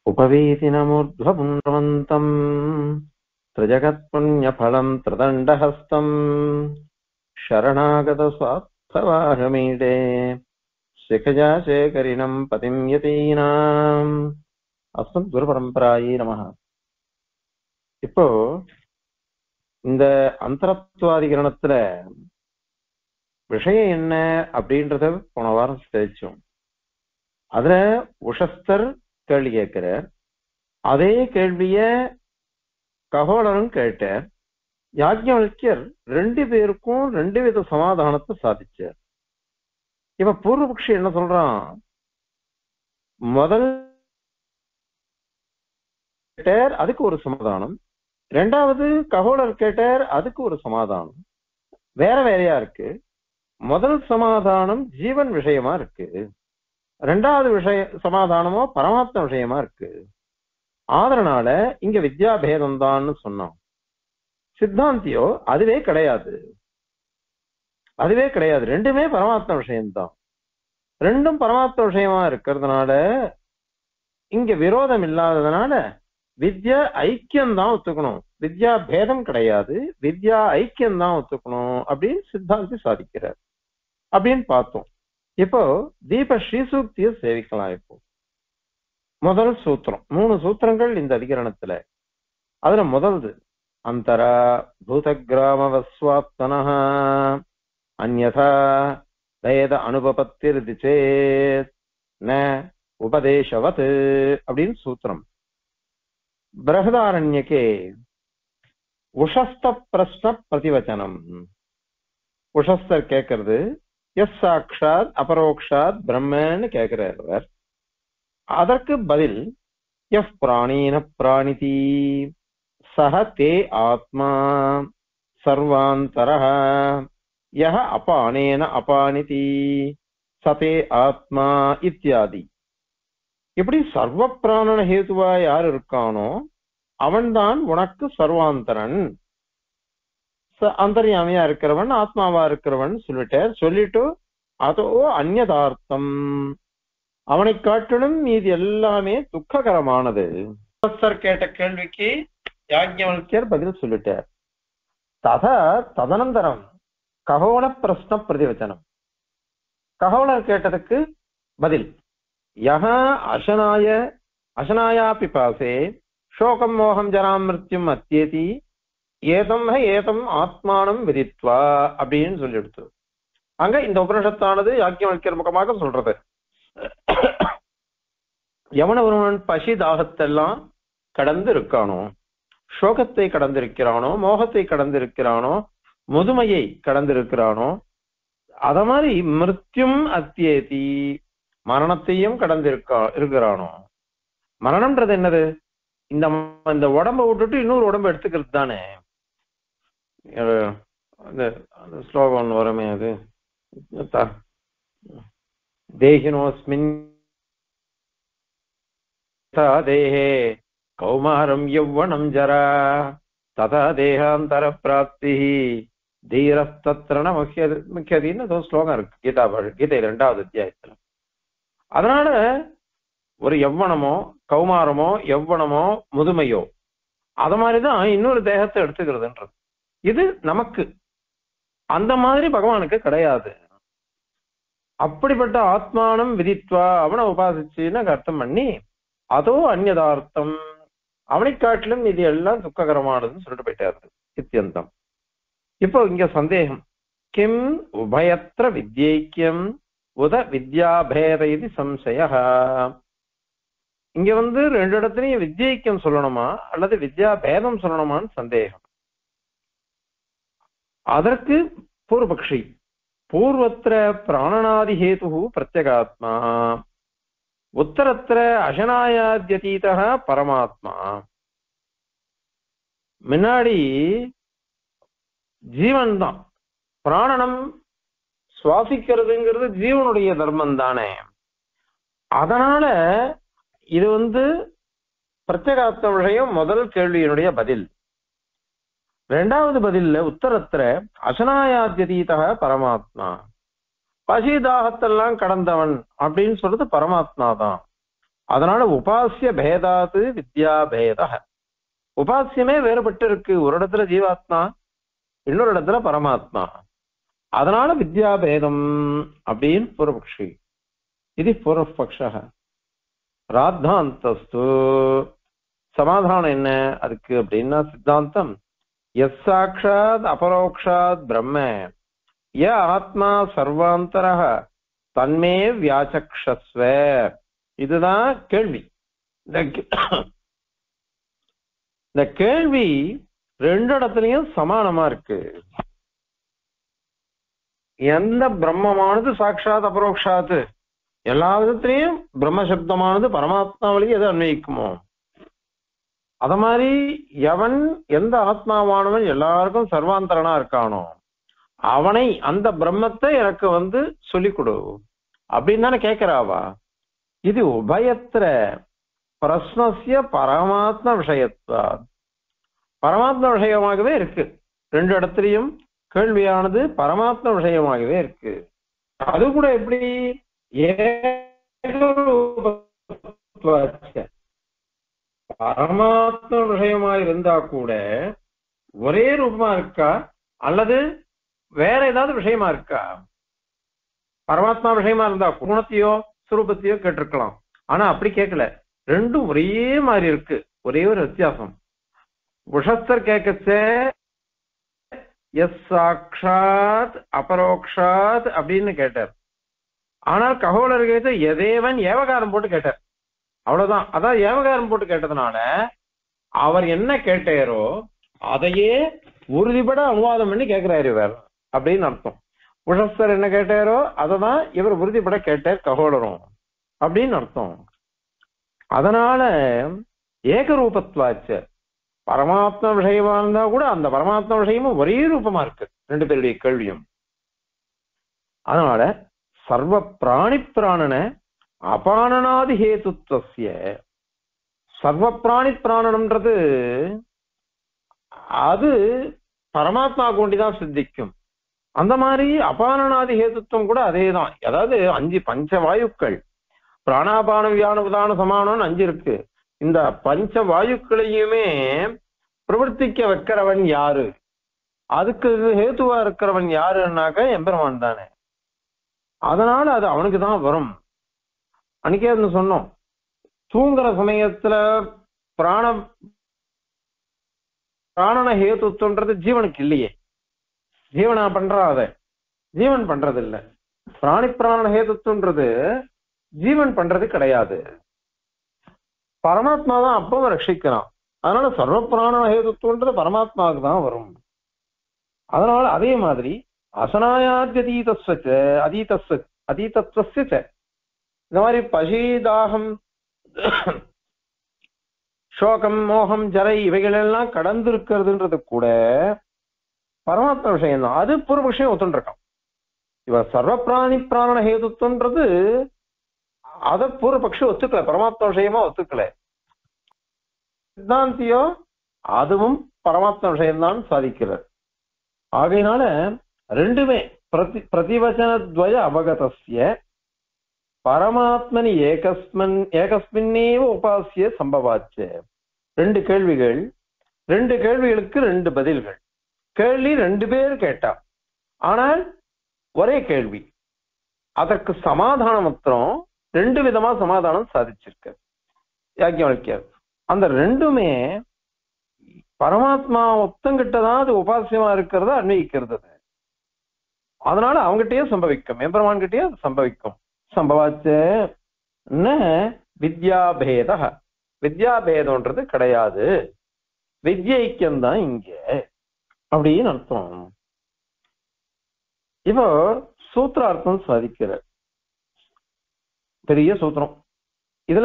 उपवीतिनमूर्ध्वपुण्ड्रवन्तम् त्रिजगत्पुण्यफलम् त्रिदण्डहस्तम् शरणागतस्वार्थवाहमीडे शिखजा शेखरिणम् पतिम् यतीनाम् अस्मद्गुरुपरम्परायै நமஹ. இப்போ இந்த அந்தரத்வாதிகரணத்துல விஷயம் என்ன அப்படின்றத போன வாரம் தெரிச்சோம். அதுல உஷஸ்தர் கேள்வி கேட்கிறார். அதே கேள்விய ககோளரும் கேட்டார். யாஜ்ஞவல்க்யர் ரெண்டு பேருக்கும் ரெண்டு வித சமாதானத்தை சாதிச்சார். இப்ப பூர்வபக்ஷி என்ன சொல்றான்? முதல் கேட்டார், அதுக்கு ஒரு சமாதானம். ரெண்டாவது ககோளர் கேட்டார், அதுக்கு ஒரு சமாதானம். வேற வேறையா இருக்கு. முதல் சமாதானம் ஜீவன் விஷயமா இருக்கு, ரெண்டாவது சமாதானமோ பரமாத்ம விஷயமா இருக்கு. அதனால இங்க வித்யா பேதம் தான்னு சொன்னோம். சித்தாந்தியோ அதுவே கிடையாது, அதுவே கிடையாது. ரெண்டுமே பரமாத்ம விஷயம்தான். ரெண்டும் பரமாத்ம விஷயமா இருக்கிறதுனால இங்க விரோதம் இல்லாததுனால வித்யா ஐக்கியம் தான் ஒத்துக்கணும், வித்யா பேதம் கிடையாது, வித்யா ஐக்கியம் தான் ஒத்துக்கணும் அப்படின்னு சித்தாந்தி சாதிக்கிறார் அப்படின்னு பார்த்தோம். இப்போ தீப ஸ்ரீசூக்திய சேவிக்கலாம். இப்போ முதல் சூத்திரம், 3 சூத்திரங்கள் இந்த அதிகரணத்துல. அதுல முதல்து அந்தரா பூதகிராமவஸ்வாப்தனஹ அன்யதா வேத அனுபபத்திர்தி சேத் ந உபதேசவத் அப்படின்னு சூத்திரம். பிரஹதாரண்யகே உஷஸ்த பிரஸ்ன பிரதிவச்சனம். உஷஸ்தர் கேட்கறது எஸ் சாட்சாத் அபரோக்ஷாத் பிரம்மன்னு கேட்கிறார். அதற்கு பதில் எஃப் பிராணீன பிராணிதி சஹ தே ஆத்மா சர்வாந்தரஹ யஹ அபானேன அபானிதி சதே ஆத்மா இத்தியாதி. இப்படி சர்வ பிராணன ஹேதுவா யார் இருக்கானோ அவன்தான் உனக்கு சர்வாந்தரன், அந்தர்யாமியா இருக்கிறவன், ஆத்மாவா இருக்கிறவன் சொல்லிட்டு அதோ அந்நதார்த்தம், அவனை காட்டிலும் இது எல்லாமே துக்ககரமானது. கேட்ட கேள்விக்கு யாஜ்ஞவல்க்யர் பதில் சொல்லிட்டார். ததனந்தரம் ககோள பிரஸ்ன பிரதிவச்சனம். ககோளர் கேட்டதுக்கு பதில் யஹ அசனாயா பிபாசே சோகம் மோகம் ஜராம் மிருத்யும் அத்யேதி ஏதம் ஏதம் ஆத்மானம் விதித்வா அப்படின்னு சொல்லி எடுத்து அங்க இந்த உபனிஷத்தானது யாஜ்ஞவல்க்யர் முகமாக சொல்றது. எவன ஒருவன் பசி தாகத்தெல்லாம் கடந்து இருக்கானோ, சோகத்தை கடந்திருக்கிறானோ, மோகத்தை கடந்திருக்கிறானோ, முதுமையை கடந்திருக்கிறானோ, அத மாதிரி மிருத்யும் அத்தியேதி மரணத்தையும் இருக்கிறானோ. மரணம்ன்றது என்னது? இந்த உடம்பை விட்டுட்டு இன்னொரு உடம்பு எடுத்துக்கிறது தானே. ஸ்லோகம் வருமே, அது தேகினோஸ்மின் தேஹே கௌமாரம் யௌவனம் ஜரா ததா தேகாந்தர பிராப்தி தீரஸ்தத்ரண முக்கியதின்னு ஸ்லோகம் இருக்கு கீதை 2வது அத்தியாயத்துல. அதனால ஒரு யௌவனமோ கௌமாரமோ யௌவனமோ முதுமையோ அத மாதிரிதான் இன்னொரு தேகத்தை எடுத்துக்கிறதுன்றது. இது நமக்கு அந்த மாதிரி பகவானுக்கு கிடையாது. அப்படிப்பட்ட ஆத்மானம் விதித்வா அவனை உபாசிச்சுன்னு அர்த்தம் பண்ணி அதோ அந்நதார்த்தம், அவனை காட்டிலும் இது எல்லாம் துக்ககரமானதுன்னு சொல்லிட்டு போயிட்டாரு இத்தியந்தம். இப்போ இங்க சந்தேகம், கிம் உபயத்ர வித்யைக்கியம் உத வித்யாபேத இது சம்சய. இங்க ரெண்டு இடத்துலயும் வித்யைக்கியம் சொல்லணுமா அல்லது வித்யா பேதம் சொல்லணுமான்னு சந்தேகம். அதற்கு பூர்வபக்ஷி பூர்வத்திர பிராணனாதி ஹேது பிரத்யகாத்மா உத்தரத்திர அசனாயாத்யதீத பரமாத்மா. முன்னாடி ஜீவன் தான், பிராணனம் சுவாசிக்கிறதுங்கிறது ஜீவனுடைய தர்மம் தானே. அதனால இது பிரத்யேகாத்ம விஷயம் முதல் கேள்வியினுடைய பதில். ரெண்டாவது பதில்ல உத்தரத்திர அசனாயாத்யதீத பரமாத்மா, பசிதாகத்தெல்லாம் கடந்தவன் அப்படின்னு சொல்றது பரமாத்மா தான். அதனால உபாசிய பேதாது வித்யா பேத. உபாசியமே வேறுபட்டு இருக்கு. ஒரு இடத்துல ஜீவாத்மா, இன்னொரு இடத்துல பரமாத்மா. அதனால வித்யா பேதம் அப்படின்னு பூர்வபக்ஷி. இது பூர்வபக்ஷ. ராத்தாந்தஸ்து சமாதானம் என்ன அதுக்கு அப்படின்னா, சித்தாந்தம் எஸ் சாட்சாத் அபரோக்ஷாத் பிரம்ம ய ஆத்மா சர்வாந்தரஹ தன்மே வியாசக்ஷஸ்வ. இதுதான் கேள்வி. இந்த கேள்வி ரெண்டு இடத்துலயும் சமானமா இருக்கு. எந்த பிரம்மமானது சாட்சாத் அபரோக்ஷாத், எல்லா விதத்திலையும் பிரம்மசப்தமானது பரமாத்மாவிலேயே எது அன்வயிக்குமோ, அத மாதிரி எவன் எந்த ஆத்மாவானவன் எல்லாருக்கும் சர்வாந்தரனா இருக்கானோ அவனை, அந்த பிரம்மத்தை எனக்கு சொல்லிக் கொடு அப்படின்னு தானே கேட்கிறாவா. இது உபயத்திர பிரஸ்னஸ்ய பரமாத்ம விஷயத்தா, பரமாத்ம விஷயமாகவே இருக்கு. ரெண்டு இடத்துலயும் கேள்வியானது பரமாத்ம விஷயமாகவே இருக்கு. அது கூட எப்படி பரமாத்ம விஷயமா இருந்தா கூட ஒரே ரூபமா இருக்கா அல்லது வேற ஏதாவது விஷயமா இருக்கா? பரமாத்மா விஷயமா இருந்தா குணத்தையோ சுரூபத்தையோ கேட்டிருக்கலாம். ஆனா அப்படி கேட்கல. ரெண்டும் ஒரே மாதிரி இருக்கு. ஒரே ஒரு வித்தியாசம். உஷஸ்தர் கேட்கச்சே எஸ் சாட்சாத் அபரோக்ஷாத் அப்படின்னு கேட்டார். ஆனால் ககோலர் கேட்ட எதேவன் ஏவகாரம் போட்டு கேட்டார். அவ்வளவுதான். அதான் ஏவகாரம் போட்டு கேட்டதுனால அவர் என்ன கேட்டாரோ அதையே உறுதிபட அனுவாதம் பண்ணி கேட்கிறாரு இவர் அப்படின்னு அர்த்தம். உஷஸ்தர் என்ன கேட்டாரோ அததான் இவர் உறுதிபட கேட்டார் ககோலரும் அப்படின்னு அர்த்தம். அதனால ஏகரூபத்வாச்ச, பரமாத்மா விஷயமா இருந்தா கூட அந்த பரமாத்மா விஷயமும் ஒரே ரூபமா இருக்கு ரெண்டு பேருடைய கேள்வியும். அதனால சர்வ பிராணி பிராணன அபானனாதி ஹேதுத்வஸ்ய, சர்வ பிராணி பிராணனம்ன்றது அது பரமாத்மா கொண்டிதான் சித்திக்கும். அந்த மாதிரி அபானனாதி ஹேதுத்துவம் கூட அதேதான். அதாவது 5 பஞ்ச வாயுக்கள், பிராணாபான வியான உதான சமானம்னு 5 இருக்கு. இந்த பஞ்ச வாயுக்களையுமே பிரவர்த்திக்க வைக்கிறவன் யாரு, அதுக்கு ஹேத்துவா இருக்கிறவன் யாருன்னாக்க எம்பெருமான் தானே. அதனால அது அவனுக்கு தான் வரும். அன்னைக்கே சொன்னோம், தூங்குற சமயத்துல பிராணன ஹேத்துவன்றது ஜீவனுக்கு இல்லையே. ஜீவனா பண்றா, அதை ஜீவன் பண்றது இல்ல. பிராணி பிராண ஹேத்துவன்றது ஜீவன் பண்றது கிடையாது. பரமாத்மா தான் அப்பவும் ரட்சிக்கிறான். அதனால சர்வ பிராண ஹேதுத்துவன்றது பரமாத்மாவுக்கு தான் வரும். அதனால அதே மாதிரி அதீதத்வஸ்ய இந்த மாதிரி பசிதாகம் சோகம் மோகம் ஜரை இவைகள் எல்லாம் கடந்து இருக்கிறதுன்றது கூட பரமாத்மா விஷயம் தான். அது பூர்வ விஷயம் ஒத்துண்டிருக்கான். இவ சர்வ பிராணி பிராண ஹேதுத்துவன்றது அத பூர்வபக்ஷி ஒத்துக்கல, பரமாத்மா விஷயமா ஒத்துக்கல. சித்தாந்தியோ அதுவும் பரமாத்மா விஷயம்தான் சாதிக்கிறார். ஆகையினால ரெண்டுமே பிரதிவச்சனத்வய அவகதஸ்ய பரமாத்மனி ஏகஸ்மின்னேவ உபாசிய சம்பவாச்ச. 2 கேள்விகள், 2 கேள்விகளுக்கு 2 பதில்கள். கேள்வி 2 பேர் கேட்டா, ஆனால் ஒரே கேள்வி. அதற்கு சமாதானம் மாத்திரம் 2 விதமா சமாதானம் சாதிச்சிருக்க யாக்கியவல்யர். அந்த ரெண்டுமே பரமாத்மா ஒத்தங்கிட்டதான் அது உபாசியமா இருக்கிறத அன்வயிக்கிறது. அதனால அவங்ககிட்டயே சம்பவிக்கும், எம்பெருமான் கிட்டயே அது சம்பவிக்கும். சம்பவாச்ச வித்யாபேத, வித்யாபேதம்ன்றது கிடையாது, வித்யைக்கியம்தான் இங்க அப்படின்னு அர்த்தம். இப்போ சூத்திரார்த்தம் சாதிக்கிற பெரிய சூத்திரம். இதுல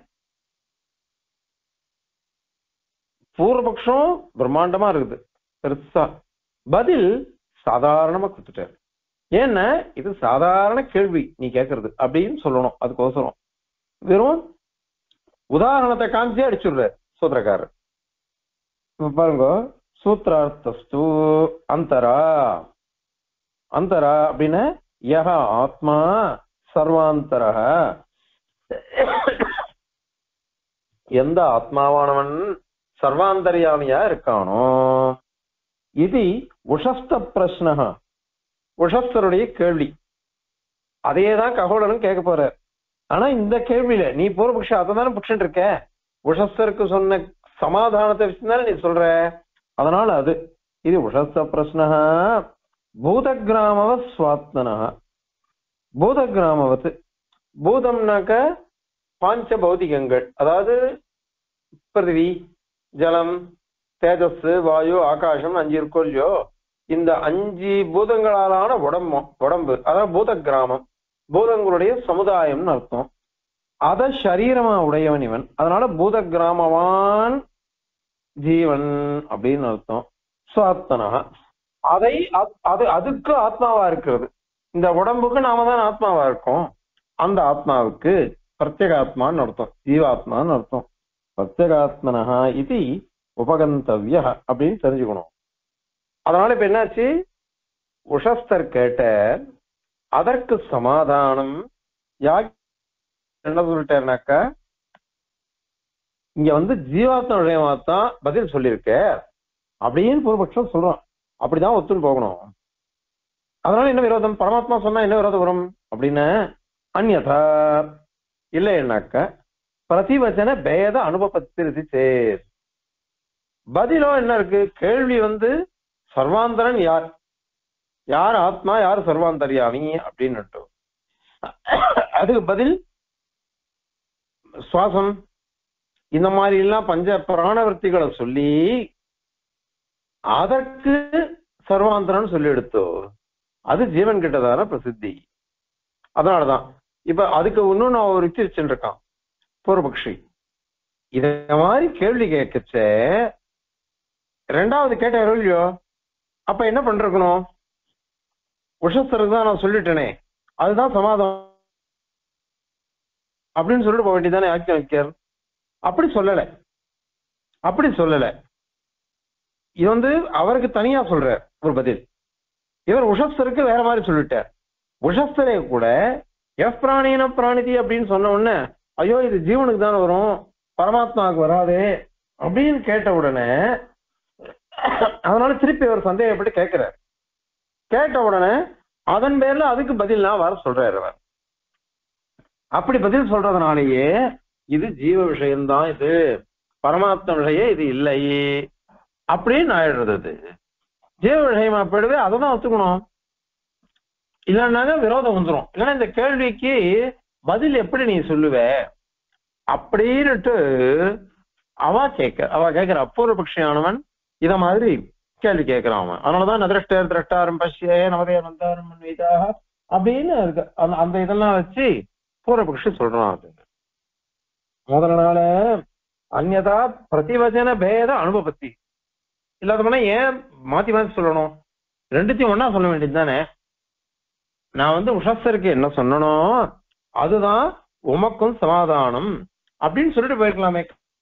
பூர்வபக்ஷம் பிரம்மாண்டமா இருக்குது, பெருசா. பதில் சாதாரணமா கொடுத்துட்டாரு. ஏன்னா இது சாதாரண கேள்வி நீ கேட்கறது அப்படின்னு சொல்லணும். அதுக்கோசரம் வெறும் உதாரணத்தை காமிச்சே அடிச்சுடுறாரு சூத்திரக்காரர். பாருங்க, சூத்திரார்த்தஸ்து அந்தரா. அந்தரா அப்படின்னா யஹ ஆத்மா சர்வாந்தரஹ எந்த ஆத்மாவானவன் சர்வாந்தர்யாமியா இருக்கானோ இது உஷஸ்த பிரஷ்னஹ, உஷஸ்தருடைய கேள்வி. அதையேதான் ககோளரும் கேட்க போற. ஆனா இந்த கேள்வியில நீ பூர்வபக்ஷ அதை தானே புடிச்சுட்டு இருக்க, உஷஸ்தருக்கு சொன்ன சமாதானத்தை வச்சுதானே நீ சொல்ற. அதனால அது இது உஷஸ்த பிரஷ்னஹ பூதகிராமவ ஸ்வாத்மனஹ. பூதகிராமவத்து, பூதம்னாக்க பாஞ்ச பௌதிகங்கள், அதாவது பிருத்திவி, ஜலம், தேஜஸ், வாயு, ஆகாசம் 5 இருக்கோ இல்லையோ, இந்த 5 பூதங்களாலான உடம்பு அதாவது பூத கிராமம், பூதங்களுடைய சமுதாயம்னு அர்த்தம். அத சரீரமா உடையவன் இவன், அதனால பூத கிராமவான் ஜீவன் அப்படின்னு அர்த்தம். சுவாத்மனா அதை அதுக்கு ஆத்மாவா இருக்கிறது. இந்த உடம்புக்கு நாம தான் ஆத்மாவா இருக்கோம். அந்த ஆத்மாவுக்கு பிரத்யேகாத்மான்னு அர்த்தம், ஜீவாத்மான்னு அர்த்தம். பிரத்யேகாத்மனா இது உபகந்தவ்ய அப்படின்னு தெரிஞ்சுக்கணும். அதனால இப்ப என்னாச்சு, உஷஸ்தர் கேட்ட அதற்கு சமாதானம் என்ன சொல்லிட்டாருனாக்கா, இங்க ஜீவாத்ம விஷயமாத்தான் பதில் சொல்லியிருக்க அப்படின்னு பூர்வபக்ஷம் சொல்றான். அப்படிதான் ஒத்துன்னு போகணும். அதனால என்ன விரோதம், பரமாத்மா சொன்னா என்ன விரோதம் வரும் அப்படின்னு, அந்யதா இல்லைன்னாக்க பிரதிவச்சன பேத அனுபவத்திருதி சேர். பதிலோ என்ன இருக்கு, கேள்வி சர்வாந்தரன் யார், யார் ஆத்மா, யார் சர்வாந்தர்யாமி அப்படின்னு. அதுக்கு பதில் சுவாசம் இந்த மாதிரி எல்லாம் பஞ்ச பிராணவர்த்திகளை சொல்லி அதற்கு சர்வாந்தரன் சொல்லி எடுத்தோ, அது ஜீவன் கிட்டதான பிரசித்தி. அதனாலதான் இப்ப அதுக்கு இன்னும் நான் ஒரு யுக்தி வச்சுருக்கான் பூர்வபக்ஷி. இத மாதிரி கேள்வி கேட்கச்ச ரெண்டாவது கேட்ட இல்லையோ, அப்ப என்ன பண்றக்கணும், உஷஸ்தருக்கு தான் நான் சொல்லிட்டேனே அதுதான் சமாதானம் அப்படின்னு சொல்லிட்டு போக வேண்டியதானே யாக்ஞவல்கியர். அப்படி சொல்லல, அப்படி சொல்லல. இது அவருக்கு தனியா சொல்ற ஒரு பதில். இவர் உஷஸ்தருக்கு வேற மாதிரி சொல்லிட்டார். உஷஸ்தரே கூட எஃப் பிராணின பிராணிதி அப்படின்னு சொன்ன உடனே ஐயோ இது ஜீவனுக்கு தானே வரும், பரமாத்மாவுக்கு வராது அப்படின்னு கேட்ட உடனே, அதனால திருப்பி அவர் சந்தேகப்பட்டு கேட்கிறார். கேட்ட உடனே அதன் பேர்ல அதுக்கு பதில் நான் வர சொல்றாரு அவர். அப்படி பதில் சொல்றதுனாலேயே இது ஜீவ விஷயம்தான், இது பரமாத்ம விஷயம் இது இல்லை அப்படின்னு ஆயிடுறது. ஜீவ விஷயமா போயிடுவே, அதை தான் ஒத்துக்கணும். இல்லைன்னாக்க விரோதம் வந்துடும். இல்லைன்னா இந்த கேள்விக்கு பதில் எப்படி நீ சொல்லுவ அப்படின்னுட்டு அவ கேட்கிற பூர்வபக்ஷியானவன் இத மாதிரி கேள்வி கேட்கிறான் அவன். அதனாலதான் நதிரஷ்டர் திரஷ்டாரம் பஷ்யே நமதே வந்தாரம் மன்வீதாக அப்படின்னு இருக்கு. அந்த இதெல்லாம் வச்சு பூர்வபக்ஷி சொல்றான். அது முதல்ல அந்நதா பிரதிவச்சன பேத அனுபவத்தி இல்லாதவனா ஏன் மாத்தி மாத்தி சொல்லணும், ரெண்டுத்தையும் ஒன்னா சொல்ல வேண்டியது தானே. நான் உஷஸ்தருக்கு என்ன சொன்னனும் அதுதான் உமக்கும் சமாதானம் அப்படின்னு சொல்லிட்டு போயிருக்கலாமே.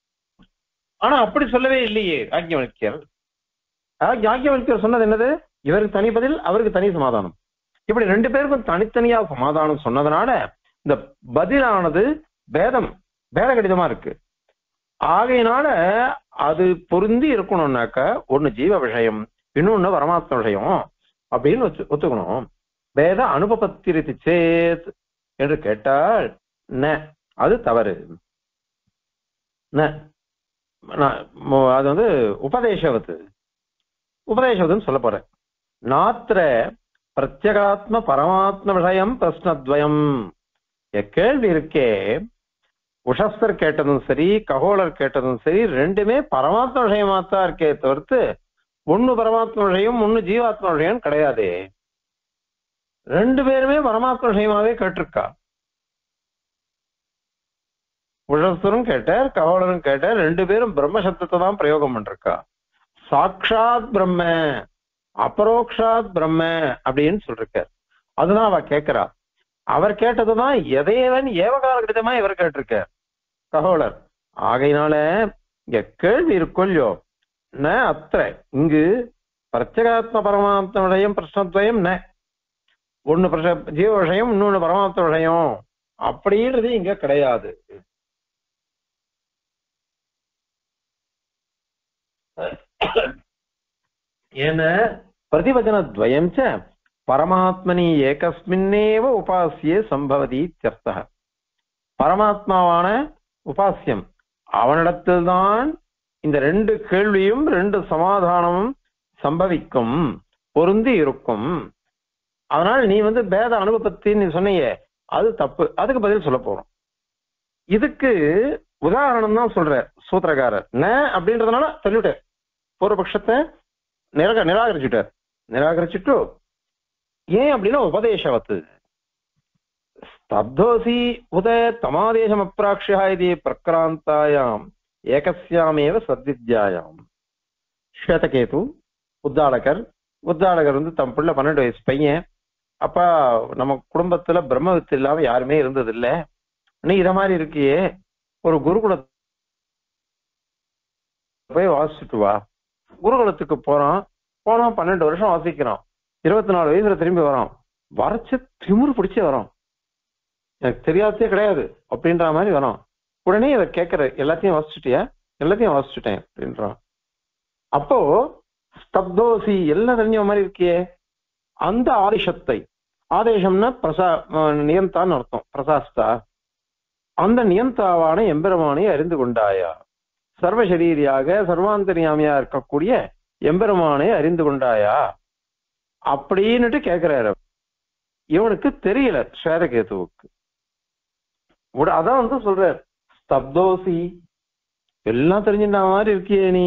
ஆனா அப்படி சொல்லவே இல்லையே யாக்ஞவல்கியர். யாக்ஞவல்கியர் சொன்னது என்னது, இவருக்கு தனி பதில் அவருக்கு தனி சமாதானம், இப்படி 2 பேருக்கும் தனித்தனியா சமாதானம் சொன்னதுனால இந்த பதிலானது பேத கடிதமா இருக்கு. ஆகையினால அது பொருந்தி இருக்கணும்னாக்க ஒண்ணு ஜீவ விஷயம், இன்னொன்னு பரமாத்ம விஷயம் அப்படின்னு ஒத்துக்கணும். வேத அனுபவத்திருத்தி சேத் என்று கேட்டால் அது தவறு. அது உபதேசவத்துன்னு சொல்ல போறேன். நாத்திர பிரத்யகாத்ம பரமாத்ம விஷயம் பிரஸ்னத்வயம். கேள்வி இருக்கே, உஷஸ்தர் கேட்டதும் சரி ககோளர் கேட்டதும் சரி ரெண்டுமே பரமாத்ம விஷயமாத்தான் இருக்கே தவிர்த்து ஒண்ணு பரமாத்ம விஷயம் ஒண்ணு ஜீவாத்ம விஷயம் கிடையாது. 2 பேருமே பரமாத்ம விஷயமாவே கேட்டிருக்கா. உஷஸ்தரும் கேட்டார் ககோளரும் கேட்டார், 2 பேரும் பிரம்ம சப்தத்தை தான் பிரயோகம் பண்ணிருக்கா. சாட்சாத் பிரம்ம அபரோக்ஷாத் பிரம்ம அப்படின்னு சொல்லிருக்கார். அதுதான் அவ கேட்கிறா. அவர் கேட்டதுதான் எதையவன் ஏவகால கடிதமா இவர் கேட்டிருக்கார் ககோளர். ஆகையினால இங்க கேள்வி இருக்கொல்லையோ அத்த இங்கு பிரத்யேகாத்ம பரமாத்ம விஷயம் பிரஷ்னத்வயம் ஒண்ணு ஜீவ விஷயம் இன்னொன்னு பரமாத்ம விஷயம் அப்படின்றது இங்க கிடையாது. ஏன பிரதிவச்சனத்வயம் ச பரமாத்மனி ஏகஸ்மின்னேவ உபாசியே சம்பவதி இத்யர்த்தः. பரமாத்மாவான உபாசியம் அவனிடத்தில்தான் இந்த ரெண்டு கேள்வியும் ரெண்டு சமாதானமும் சம்பவிக்கும், பொருந்தி இருக்கும். அதனால் நீ பேத அனுபவத்தை நீ சொன்னியே அது தப்பு, அதுக்கு பதில் சொல்ல போறோம். இதுக்கு உதாரணம் தான் சொல்ற சூத்திரக்காரர். ந அப்படின்றதுனால சொல்லிவிட்டார், பூர்வபக்ஷத்தை நிராகரிச்சுட்டு ஏன் அப்படின்னா உபதேசவத்து ஸ்தப்தோசி உத தமாதேசம் அப்ராக்ஷா இது பிரக்ராந்தாயாம் ஏகஸ்யாமேவ சத்வித்யாயாம். ஸ்வேதகேது உத்தாளகர் தம் பிள்ளை 12 வயசு பையன். அப்பா நம்ம குடும்பத்துல பிரம்மவித்து இல்லாம யாருமே இருந்தது இல்ல, நீ இத மாதிரி இருக்கியே ஒரு குருகுலத்தை போய் வாசிச்சுட்டு வா. குருகுலத்துக்கு போறான் 12 வருஷம் வாசிக்கிறான். 24 வயசுல திரும்பி வரான். வரைச்சு திமிரு பிடிச்சே வரான், எனக்கு தெரியாதே கிடையாது அப்படின்ற மாதிரி வரான். உடனே இதை கேட்கிற, எல்லாத்தையும் வாசிச்சுட்டியா? எல்லாத்தையும் வாசிச்சுட்டேன் அப்படின்றான். அப்போ ஸ்தப்தோசி எல்லாம் தெரிஞ்ச மாதிரி இருக்கியே, அந்த ஆதேசத்தை, ஆதேசம்னா நியந்தான்னு அர்த்தம், பிரசாஸ்தா, அந்த நியந்தாவான எம்பெருமானை அறிந்து கொண்டாயா? சர்வசரீரியாக சர்வாந்தரியாமியா இருக்கக்கூடிய எம்பெருமானை அறிந்து கொண்டாயா அப்படின்னுட்டு கேட்கிறாரு. இவனுக்கு தெரியல ஸ்வேதகேதுவுக்கு. அதான் சொல்றார், ஸ்தப்தோசி எல்லாம் தெரிஞ்சுட்ட மாதிரி இருக்கியே நீ,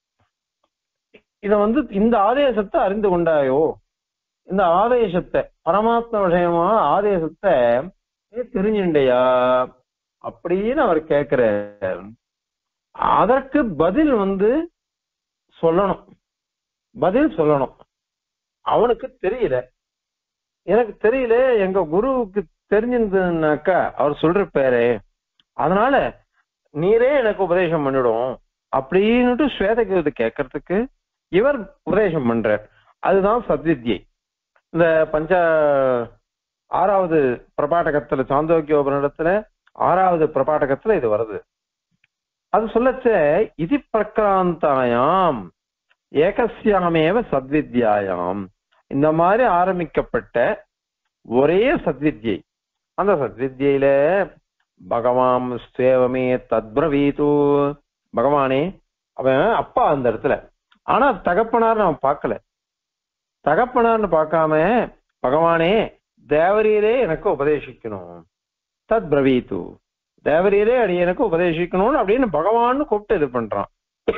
இத இந்த ஆதேசத்தை அறிந்து கொண்டாயோ? இந்த ஆதேசத்தை, பரமாத்ம விஷயமான ஆதேசத்தை தெரிஞ்சுண்டையா அப்படின்னு அவர் கேட்கிறார். அதற்கு பதில் சொல்லணும், பதில் சொல்லணும். அவனுக்கு தெரியல, எனக்கு தெரியல, எங்க குருவுக்கு தெரிஞ்சிருந்ததுனாக்கா அவர் சொல்ற பேரே, அதனால நீரே எனக்கு உபதேசம் பண்ணிடும் அப்படின்னுட்டு ஸ்வேதகேது கேட்கறதுக்கு இவர் உபதேசம் பண்றார். அதுதான் சத்வித்யை. இந்த 6வது பிரபாடகத்துல, சாந்தோக்கியோபனிடத்துல 6வது பிரபாடகத்துல இது வருது. அது சொல்லச்ச இது பிரக்ராந்தாயாம் ஏகஸ்யாமேவ சத்வித்யாயாம், இந்த மாதிரி ஆரம்பிக்கப்பட்ட ஒரே சத்வித்யை. அந்த சத்வித்யில பகவான் ஸ்வேவமே தத்பிரவீது, பகவானே அவன் அப்பா அந்த இடத்துல, ஆனா தகப்பனார் அவன் பார்க்கல. தகப்பனார்னு பார்க்காம பகவானே தேவரீரே எனக்கு உபதேசிக்கணும், தத் பிரவீத்து, தேவரீரே அடி எனக்கு உபதேசிக்கணும்னு அப்படின்னு பகவான் கூப்பிட்டு இது பண்றான்.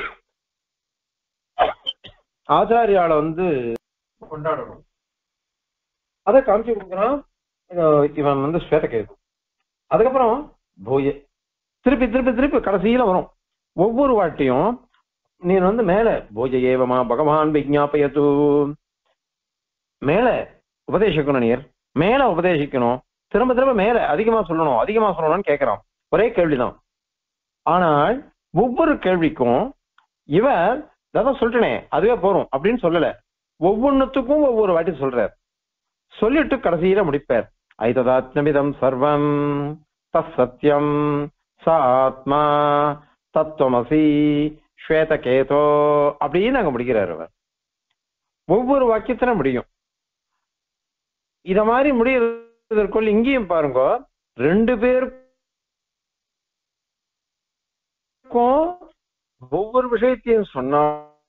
ஆச்சாரியால கொண்டாடணும், அதை காமிச்சு கொடுக்குறான் இவன் ஸ்வேதகேது. அதுக்கப்புறம் பூய திருப்பி திருப்பி திருப்பி கடைசியில வரும். ஒவ்வொரு வாட்டியும் நீ மேல பூஜ ஏவமா பகவான் விஜ்ஞாபயது, மேல உபதேசிக்கணும், நீர் மேல உபதேசிக்கணும், திரும்ப திரும்ப மேல அதிகமா சொல்லணும்னு கேட்கிறான். ஒரே கேள்விதான். ஆனால் ஒவ்வொரு கேள்விக்கும் இவர் அதான் சொல்லிட்டனே அதுவே போறோம் அப்படின்னு சொல்லல, ஒவ்வொன்னுத்துக்கும் ஒவ்வொரு வாட்டி சொல்றார். சொல்லிட்டு கடைசியில முடிப்பார். ஐததாத்மிதம் சர்வம் தத் சத்யம் ச ஆத்மா தத்துவமசி ஸ்வேதகேதோ அப்படின்னு அங்க முடிக்கிறார் அவர். ஒவ்வொரு வாக்கியத்தின முடியும். இத மாதிரி முடியறதற்குள் இங்கேயும் பாருங்க, 2 பேருக்கும் ஒவ்வொரு விஷயத்தையும் சொன்னா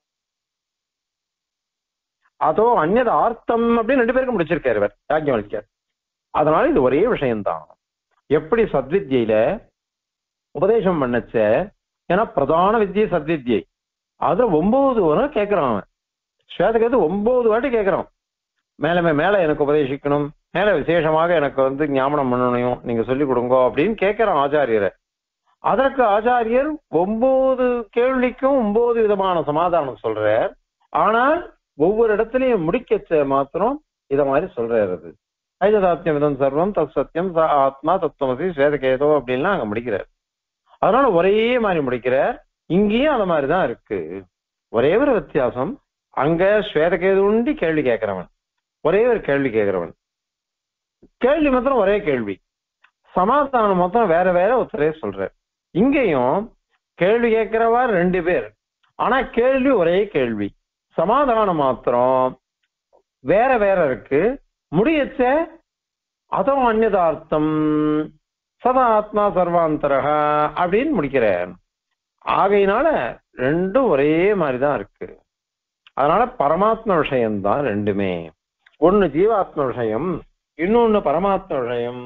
அதோ அந்நது ஆர்த்தம் அப்படின்னு 2 பேருக்கும் முடிச்சிருக்காரு இவர் யாஜ்ஞவல்க்யர். அதனால இது ஒரே விஷயம்தான். எப்படி சத்வித்யில உபதேசம் பண்ணச்ச, ஏன்னா பிரதான வித்யை சத்வித்யை, அதுல 9 வரும் கேட்கிறான் அவன். ஸ்வேதகேது 9 வாட்டி கேட்கிறான், மேல எனக்கு உபதேசிக்கணும், மேல விசேஷமாக எனக்கு ஞாபகம் பண்ணணும், நீங்க சொல்லிக் கொடுங்க அப்படின்னு கேட்கிறான் ஆச்சாரியரை. அதற்கு ஆச்சாரியர் 9 கேள்விக்கும் 9 விதமான சமாதானம் சொல்றார். ஆனால் ஒவ்வொரு இடத்துலயும் முடிக்க மாத்திரம் இத மாதிரி சொல்றாரு. அது ஐததாத்மியம் விதம் சர்வம் தத் சத்தியம் ஆத்மா தத்துவமசி ஸ்வேதகேதோ அப்படின்லாம் அங்க முடிக்கிறார். அதனால ஒரே மாதிரி முடிக்கிறார். இங்கேயும் அந்த மாதிரிதான் இருக்கு. ஒரே ஒரு வித்தியாசம், அங்க ஸ்வேதகேது உண்டி கேள்வி கேட்கிறவன், ஒரே ஒரு கேள்வி கேட்கிறவன், கேள்வி மாத்திரம் ஒரே கேள்வி, சமாதானம் மாத்திரம் வேற வேற ஒருத்தரே சொல்றார். இங்கேயும் கேள்வி கேட்கிறவா 2 பேர், ஆனா கேள்வி ஒரே கேள்வி, சமாதானம் மாத்திரம் வேற வேற இருக்கு. முடியச்ச அதோ அந்நியதார்த்தம் சதா ஆத்மா சர்வாந்தரக அப்படின்னு முடிக்கிறேன். ஆகையினால ரெண்டும் ஒரே மாதிரிதான் இருக்கு. அதனால பரமாத்ம விஷயம்தான் ரெண்டுமே. ஒண்ணு ஜீவாத்ம விஷயம், இன்னொன்னு பரமாத்ம விஷயம்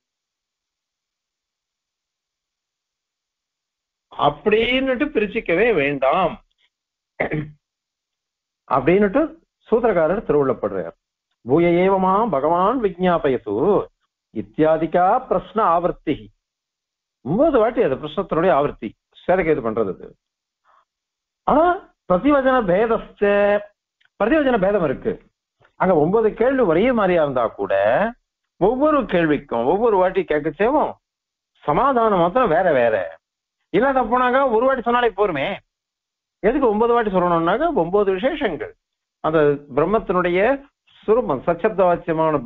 அப்படின்னுட்டு பிரிச்சுக்கவே வேண்டாம் அப்படின்னுட்டு சூத்திரக்காரர் திருவுள்ளப்படுறார். பூய ஏவமா பகவான் விஜ்ஞாபயசு இத்தியாதிக்கா பிரஸ்ன ஆவர்த்தி. 9 வாட்டி அது பிரஸ்னத்தினுடைய ஆவர்த்தி சேதகேது பண்றது. ஆனா பிரதிவச்சன பேதஸ்ட பிரதிவச்சன பேதம் இருக்கு. அங்க 9 கேள்வி ஒரே மாதிரியா இருந்தா கூட ஒவ்வொரு கேள்விக்கும் ஒவ்வொரு வாட்டி கேட்கச்சேவும் சமாதானம் மாத்திரம் வேற வேற. இல்லாத போனாக்கா ஒரு வாட்டி சொன்னாலே போருமே. எதுக்கு 9 வாட்டி சொல்லணும்னாக்க 9 விசேஷங்கள் அந்த பிரம்மத்தினுடைய சுரூபம் சச்சப்த வாச்சியமான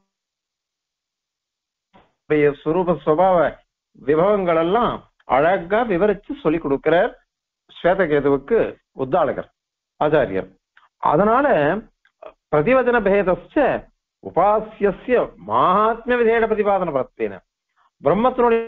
பிரம்மத்துடைய சுரூப சுபாவ விபவங்கள் எல்லாம் அழகா விவரிச்சு சொல்லி கொடுக்கிறார் ஸ்வேதகேதுவுக்கு உத்தாளகர் ஆச்சாரியர். அதனால பிரதிவச்சன பேதஸ்ச உபாசிய மாஹாத்மிய விதேட பிரதிபாதன பரத்தேன பிரம்மத்தினுடைய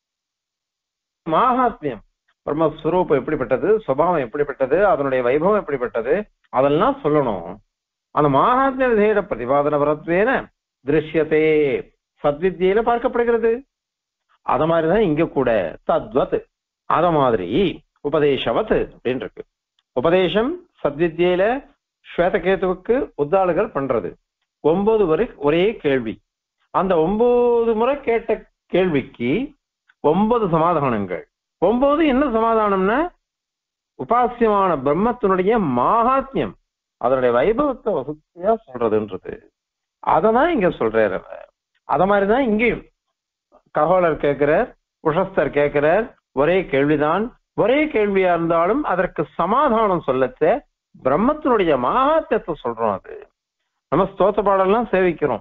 மாஹாத்மியம் பிரம்மஸ்வரூபம் எப்படிப்பட்டது, சுபாவம் எப்படிப்பட்டது, அதனுடைய வைபவம் எப்படிப்பட்டது அதெல்லாம் சொல்லணும். அந்த மாஹாத்மிய விதேட பிரதிபாதன பரத்வேன திருஷ்யத்தே சத்வித்தியில பார்க்கப்படுகிறது. அத மாதிரிதான் இங்க கூட தத்வத் அத மாதிரி உபதேசவத் அப்படின்னு இருக்கு. உபதேசம் சத்வித்தியில ஸ்வேதகேதுவுக்கு உத்தாளகர் பண்றது 9 வரை ஒரே கேள்வி. அந்த 9 முறை கேட்ட கேள்விக்கு 9 சமாதானங்கள். 9 என்ன சமாதானம்னா உபாசியமான பிரம்மத்தினுடைய மாஹாத்மியம் அதனுடைய வைபவத்தை வசதியா சொல்றதுன்றது. அததான் இங்க சொல்றாரு. அத மாதிரிதான் இங்கேயும் ககோலர் கேட்கிறார், உஷஸ்தர் கேட்கிறார். ஒரே கேள்விதான். ஒரே கேள்வியா இருந்தாலும் அதற்கு சமாதானம் சொல்லச்ச பிரம்மத்தினுடைய மகாத்தியத்தை சொல்றோம். அது நம்ம ஸ்தோத்திர பாடலாம் சேவிக்கிறோம்.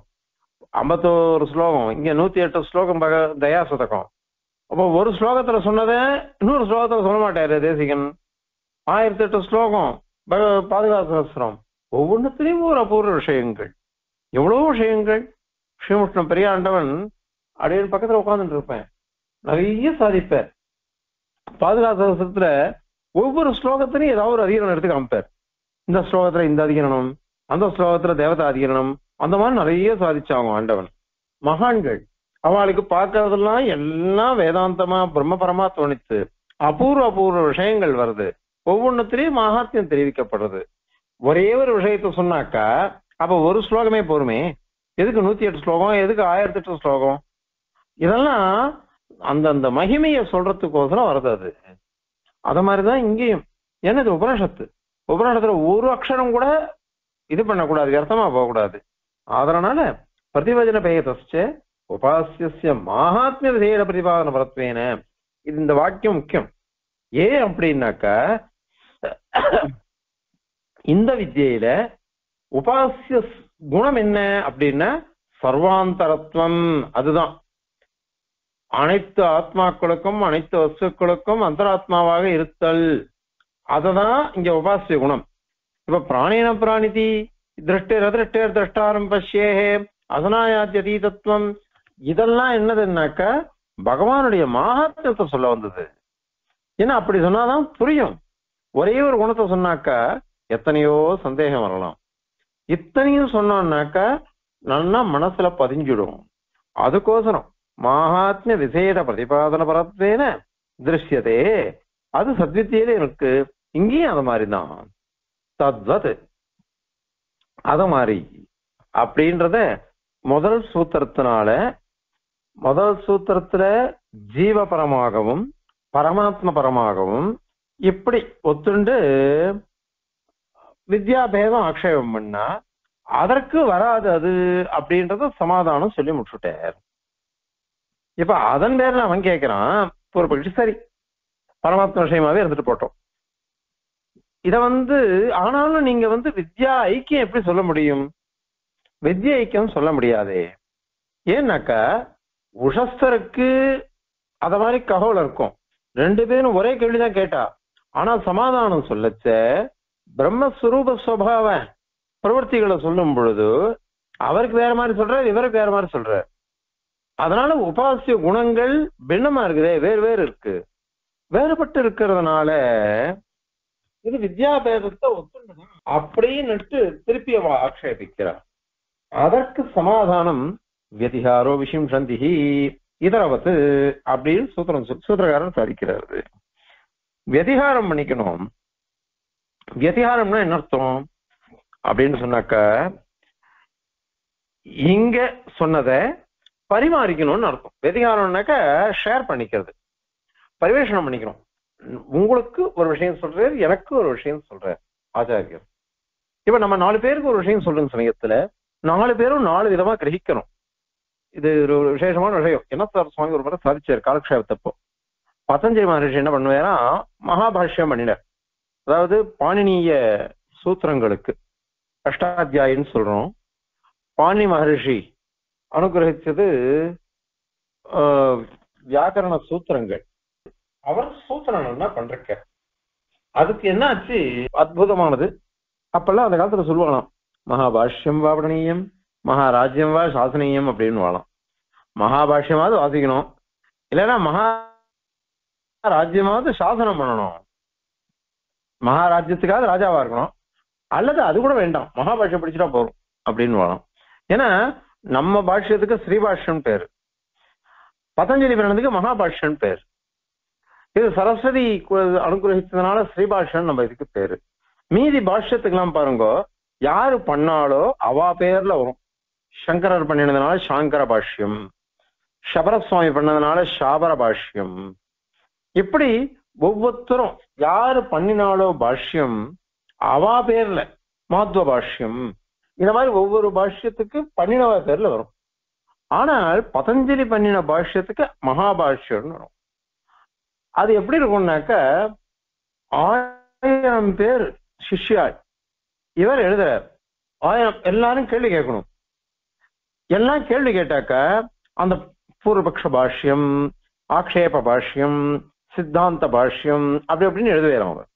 51 ஸ்லோகம், இங்க 108 ஸ்லோகம் தயாசதகம். அப்போ ஒரு ஸ்லோகத்துல சொன்னதை இன்னொரு ஸ்லோகத்துல சொல்ல மாட்டாரு தேசிகன். 1008 ஸ்லோகம் பாதுகாப்பு சகஸ்திரம். ஒவ்வொன்றுத்திலையும் ஒரு அபூர்வ விஷயங்கள், எவ்வளவு விஷயங்கள். ஸ்ரீமுஷ்ணம் பெரிய ஆண்டவன் அப்படின்னு பக்கத்துல உட்கார்ந்துட்டு இருப்பேன், நிறைய சாதிப்பார். பாதுகாப்பு சகஸ்திரத்துல ஒவ்வொரு ஸ்லோகத்திலையும் ஏதாவது ஒரு அதிகரணம் எடுத்து காமிப்பார். இந்த ஸ்லோகத்துல இந்த அதிகரணம், அந்த ஸ்லோகத்துல தேவதா அதிகரணம், அந்த மாதிரி நிறைய சாதிச்சாங்க ஆண்டவன். மகான்கள் அவளுக்கு பார்க்கறதெல்லாம் எல்லாம் வேதாந்தமா பிரம்மபரமா தோணித்து அபூர்வ அபூர்வ விஷயங்கள் வருது. ஒவ்வொன்றுத்திலையும் மகாத்மியம் தெரிவிக்கப்படுறது. ஒரே ஒரு விஷயத்த சொன்னாக்கா அப்ப ஒரு ஸ்லோகமே போருமே. எதுக்கு 108 ஸ்லோகம், எதுக்கு 1008 ஸ்லோகம்? இதெல்லாம் அந்தந்த மகிமையை சொல்றதுக்கோசரம் வருது. அது அத மாதிரிதான் இங்கேயும். என்னது உபனிஷத்து. உபனிஷத்துல ஒரு அக்ஷரம் கூட இது பண்ணக்கூடாது, அர்த்தமா போகக்கூடாது. அதனால பிரதிவச்சன பேதஸ்ச உபாசிய மாஹாத்மிய விதேட பிரதிபாதன பரத்வேன இது இந்த வாக்கியம் முக்கியம். ஏன் அப்படின்னாக்கா இந்த வித்தியில உபாசிய குணம் என்ன அப்படின்னா சர்வாந்தரத்துவம். அதுதான் அனைத்து ஆத்மாக்களுக்கும் அனைத்து வஸ்துக்களுக்கும் அந்தராத்மாவாக இருத்தல். அததான் இங்க உபாசிய குணம். இப்ப பிராணேன பிராணிதி திருஷ்டேர் அதிருஷ்டேர் திரஷ்டாரம் பஷ்யேஹே அசனாயாத்யதீதத்துவம் இதெல்லாம் என்னதுன்னாக்கா பகவானுடைய மகாத்மியத்தை சொல்ல வந்தது. ஏன்னா அப்படி சொன்னாதான் புரியும். ஒரே ஒரு குணத்தை சொன்னாக்கா எத்தனையோ சந்தேகம் வரலாம். இத்தனையும் சொன்னோம்னாக்கா நல்லா மனசுல பதிஞ்சிடும். அதுக்கோசரம் மகாத்மிய விசேட பிரதிபாதன பரத்வேன திருஷ்யதே அது சத்வித்தியில இருக்கு. இங்கேயும் அது மாதிரிதான் தத்வத் அத மாதிரி அப்படின்றத முதல் சூத்திரத்துல ஜீவபரமாகவும் பரமாத்ம பரமாகவும் இப்படி ஒத்துண்டு வித்யாபேதம் ஆக்ஷேபம் பண்ணா அதற்கு வராது அது அப்படின்றத சமாதானம் சொல்லி முடிச்சுட்டார். இப்ப அதன் பேர்ல அவன் கேட்கிறான், ஒரு பட்சி சரி பரமாத்ம விஷயமாவே இருந்துட்டு போட்டோம். இத ஆனாலும் நீங்க வித்யா ஐக்கியம் எப்படி சொல்ல முடியும்? வித்யா ஐக்கியம் சொல்ல முடியாதே. ஏன்னாக்கா உஷஸ்தருக்கு அத மாதிரி ககோல இருக்கும். 2 பேரும் ஒரே கேள்விதான் கேட்டா, ஆனா சமாதானம் சொல்லச்ச பிரம்மஸ்வரூப சுவாவ பிரவൃத்திகளை சொல்லும் பொழுது அவருக்கு வேற மாதிரி சொல்றாரு, இவருக்கு வேற மாதிரி சொல்றாரு. அதனால உபாசிய குணங்கள் பின்னமா இருக்குதே, வேறு வேறு இருக்கு. வேறுபட்டு இருக்கிறதுனால இது வித்யாபேதத்தை ஒத்துண்டதான் அப்படின்னு திருப்பி அவ ஆக்ஷேபிக்கிறார். அதற்கு சமாதானம் வியதிகாரோ விஷயம் சந்திஹி இதரவத்து அப்படின்னு சூத்திரக்காரன் சாதிக்கிறாரு. வியதிகாரம் பண்ணிக்கணும். வியதிகாரம்னா என்ன அர்த்தம் அப்படின்னு சொன்னாக்க, இங்க சொன்னதை பரிமாறிக்கணும்னு அர்த்தம். வியதிகாரம்னாக்க ஷேர் பண்ணிக்கிறது, பரிவேஷனம் பண்ணிக்கணும். உங்களுக்கு ஒரு விஷயம் சொல்றாரு, எனக்கு ஒரு விஷயம் சொல்றாரு ஆச்சாரியர். இப்ப நம்ம 4 பேருக்கு ஒரு விஷயம் சொல்லுங்க சமயத்துல 4 பேரும் 4 விதமா கிரகிக்கணும். இது ஒரு விசேஷமான விஷயம். என்ன சுவாமி ஒரு முறை சாதிச்சார் காலக்ஷேபத்தப்போ. பதஞ்சலி மகரிஷி என்ன பண்ணுவாரா, மகாபாஷ்யம் பண்ணினார். அதாவது பாணினிய சூத்திரங்களுக்கு அஷ்டாத்தியாயின்னு சொல்றோம். பாணி மகரிஷி அனுகிரகிச்சது வியாக்கரண சூத்திரங்கள். அவர் சூத்திரம் என்ன பண்றக்க, அதுக்கு என்ன ஆச்சு அற்புதமானது. அப்பெல்லாம் அந்த காலத்துல சொல்லுவாங்களாம், மகாபாஷ்யம் வாபடனீயம் மகாராஜ்யம் வா சாசனீயம் அப்படின்னு வாழலாம். மகாபாஷ்யமாவது வாசிக்கணும், இல்லைன்னா மகாராஜ்யமாவது சாசனம் பண்ணணும். மகாராஜ்யத்துக்காவது ராஜாவா இருக்கணும், அல்லது அது கூட வேண்டாம், மகாபாஷ்யம் படிச்சுட்டா போறோம் அப்படின்னு வாழலாம். ஏன்னா நம்ம பாஷ்யத்துக்கு ஸ்ரீபாஷ்யம் பேரு, பதஞ்சலி பிரணத்துக்கு மகாபாஷ்யம் பேரு. இது சரஸ்வதி அனுகிரகித்ததுனால ஸ்ரீபாஷ்யம் நம்ம இதுக்கு பேரு. மீதி பாஷ்யத்துக்கெல்லாம் பாருங்க, யாரு பண்ணாலோ அவா பேர்ல வரும். சங்கரர் பண்ணினதுனால சாங்கர பாஷ்யம், சபரசுவாமி பண்ணதுனால சாபர பாஷ்யம். இப்படி ஒவ்வொருத்தரும் யாரு பண்ணினாலோ பாஷ்யம் அவா பேர்ல மாத்வ பாஷ்யம், இந்த மாதிரி ஒவ்வொரு பாஷ்யத்துக்கு பண்ணினவ பேர்ல வரும். ஆனால் பதஞ்சலி பண்ணின பாஷ்யத்துக்கு மகாபாஷ்யம் வரும். அது எப்படி இருக்கும்னாக்க, 1000 பேர் சிஷ்யாள் இவர் எழுதுறார். 1000 எல்லாரும் கேள்வி கேட்கணும். எல்லாம் கேள்வி கேட்டாக்க அந்த பூர்வபக்ஷ பாஷ்யம், ஆக்ஷேப பாஷ்யம், சித்தாந்த பாஷ்யம் அப்படி அப்படின்னு எழுதுவார் அவர்.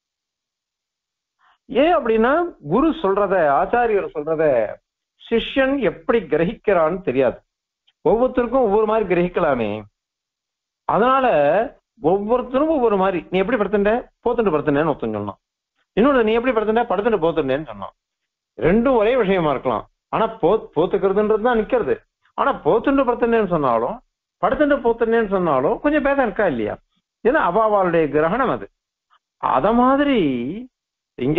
ஏன் அப்படின்னா, குரு சொல்றத, ஆச்சாரியர் சொல்றத சிஷ்யன் எப்படி கிரகிக்கிறான்னு தெரியாது. ஒவ்வொருத்தருக்கும் ஒவ்வொரு மாதிரி கிரகிக்கலாமே. அதனால ஒவ்வொருத்தரும் ஒவ்வொரு மாதிரி. நீ எப்படி படுத்துட்ட, போத்துட்டு படுத்துனேன்னு ஒருத்தன் சொன்னான். இன்னொரு நீ எப்படி படுத்துட்ட, படுத்துட்டு போத்துட்டேன்னு சொன்னான். ரெண்டும் ஒரே விஷயமா இருக்கலாம். ஆனா போத்துக்கிறதுன்றது தான் நிக்கிறது. ஆனா போத்துட்டு படுத்துனேன்னு சொன்னாலும் படுத்துட்டு போத்துனேன்னு சொன்னாலும் கொஞ்சம் பேதம் இருக்கா இல்லையா? ஏன்னா அவாவாளுடைய கிரகணம் அது. அத மாதிரி இங்க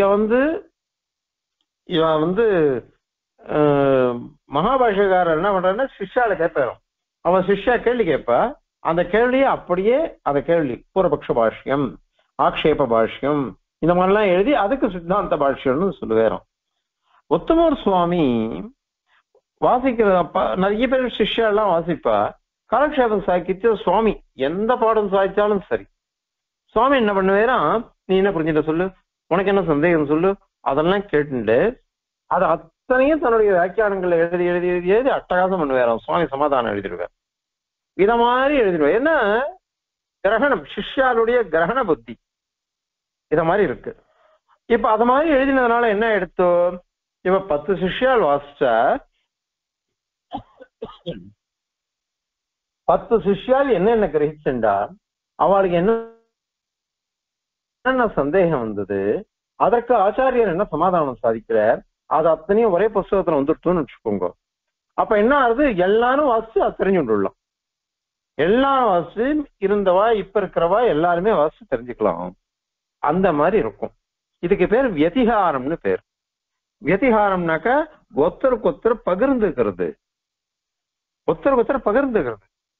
இவன் மகாபாஷ்யக்காரர் என்ன பண்றாருன்னா, சிஷ்யால கேட்பாரு. அவன் சிஷ்யா கேள்வி கேட்பா, அந்த கேள்வியை அப்படியே அந்த கேள்வி பூர்வபக்ஷ பாஷ்யம், ஆக்ஷேப பாஷ்யம் இந்த மாதிரிலாம் எழுதி அதுக்கு சித்தாந்த பாஷ்யம்னு சொல்லுவேறோம். உத்தமர் சுவாமி வாசிக்கிறதப்பா, நிறைய பேர் சிஷ்யா எல்லாம் வாசிப்பா. காலக்ஷேபம் சாய்க்கிச்சு சுவாமி எந்த பாடம் சாய்ச்சாலும் சரி, சுவாமி என்ன பண்ணுவேரா, நீ என்ன புரிஞ்சுட்ட சொல்லு, உனக்கு என்ன சந்தேகம் சொல்லு, அதெல்லாம் கேட்டுண்டு அது அத்தனையும் தன்னுடைய வியாக்கியானங்களை எழுதி எழுதி எழுதி எழுதி அட்டகாசம் பண்ணுவாராம். சுவாமி சமாதானம் எழுதிடுவார். இத மாதிரி எழுதிடுவார். ஏன்னா கிரகணம், சிஷ்யாளுடைய கிரகண புத்தி இத மாதிரி இருக்கு. இப்ப அத மாதிரி எழுதினதுனால என்ன எடுத்தோ, இப்ப 10 சிஷ்யால் வாசிச்சா 10 சிஷ்யால் என்னென்ன கிரகிச்சுண்டா, அவளுக்கு என்ன சந்தேகம் வந்தது, அதற்கு ஆச்சாரியர் என்ன சமாதானம் சாதிக்கிறார், அது அத்தனையும் ஒரே புஸ்தகத்துல வந்துட்டோம்னு வச்சுக்கோங்க. அப்ப என்ன ஆகுது, எல்லாரும் வாசிச்சு அது தெரிஞ்சுடலாம். எல்லாரும் வாசிச்சு இருந்தவா இப்ப இருக்கிறவா எல்லாருமே வாசிச்சு தெரிஞ்சுக்கலாம். அந்த மாதிரி இருக்கும். இதுக்கு பேர் வியதிகாரம்னு பேர். வியதிகாரம்னாக்க ஒருத்தருக்கு ஒருத்தர் பகிர்ந்துக்கிறது, ஒருத்தருக்கு ஒருத்தர் பகிர்ந்துக்கிறது.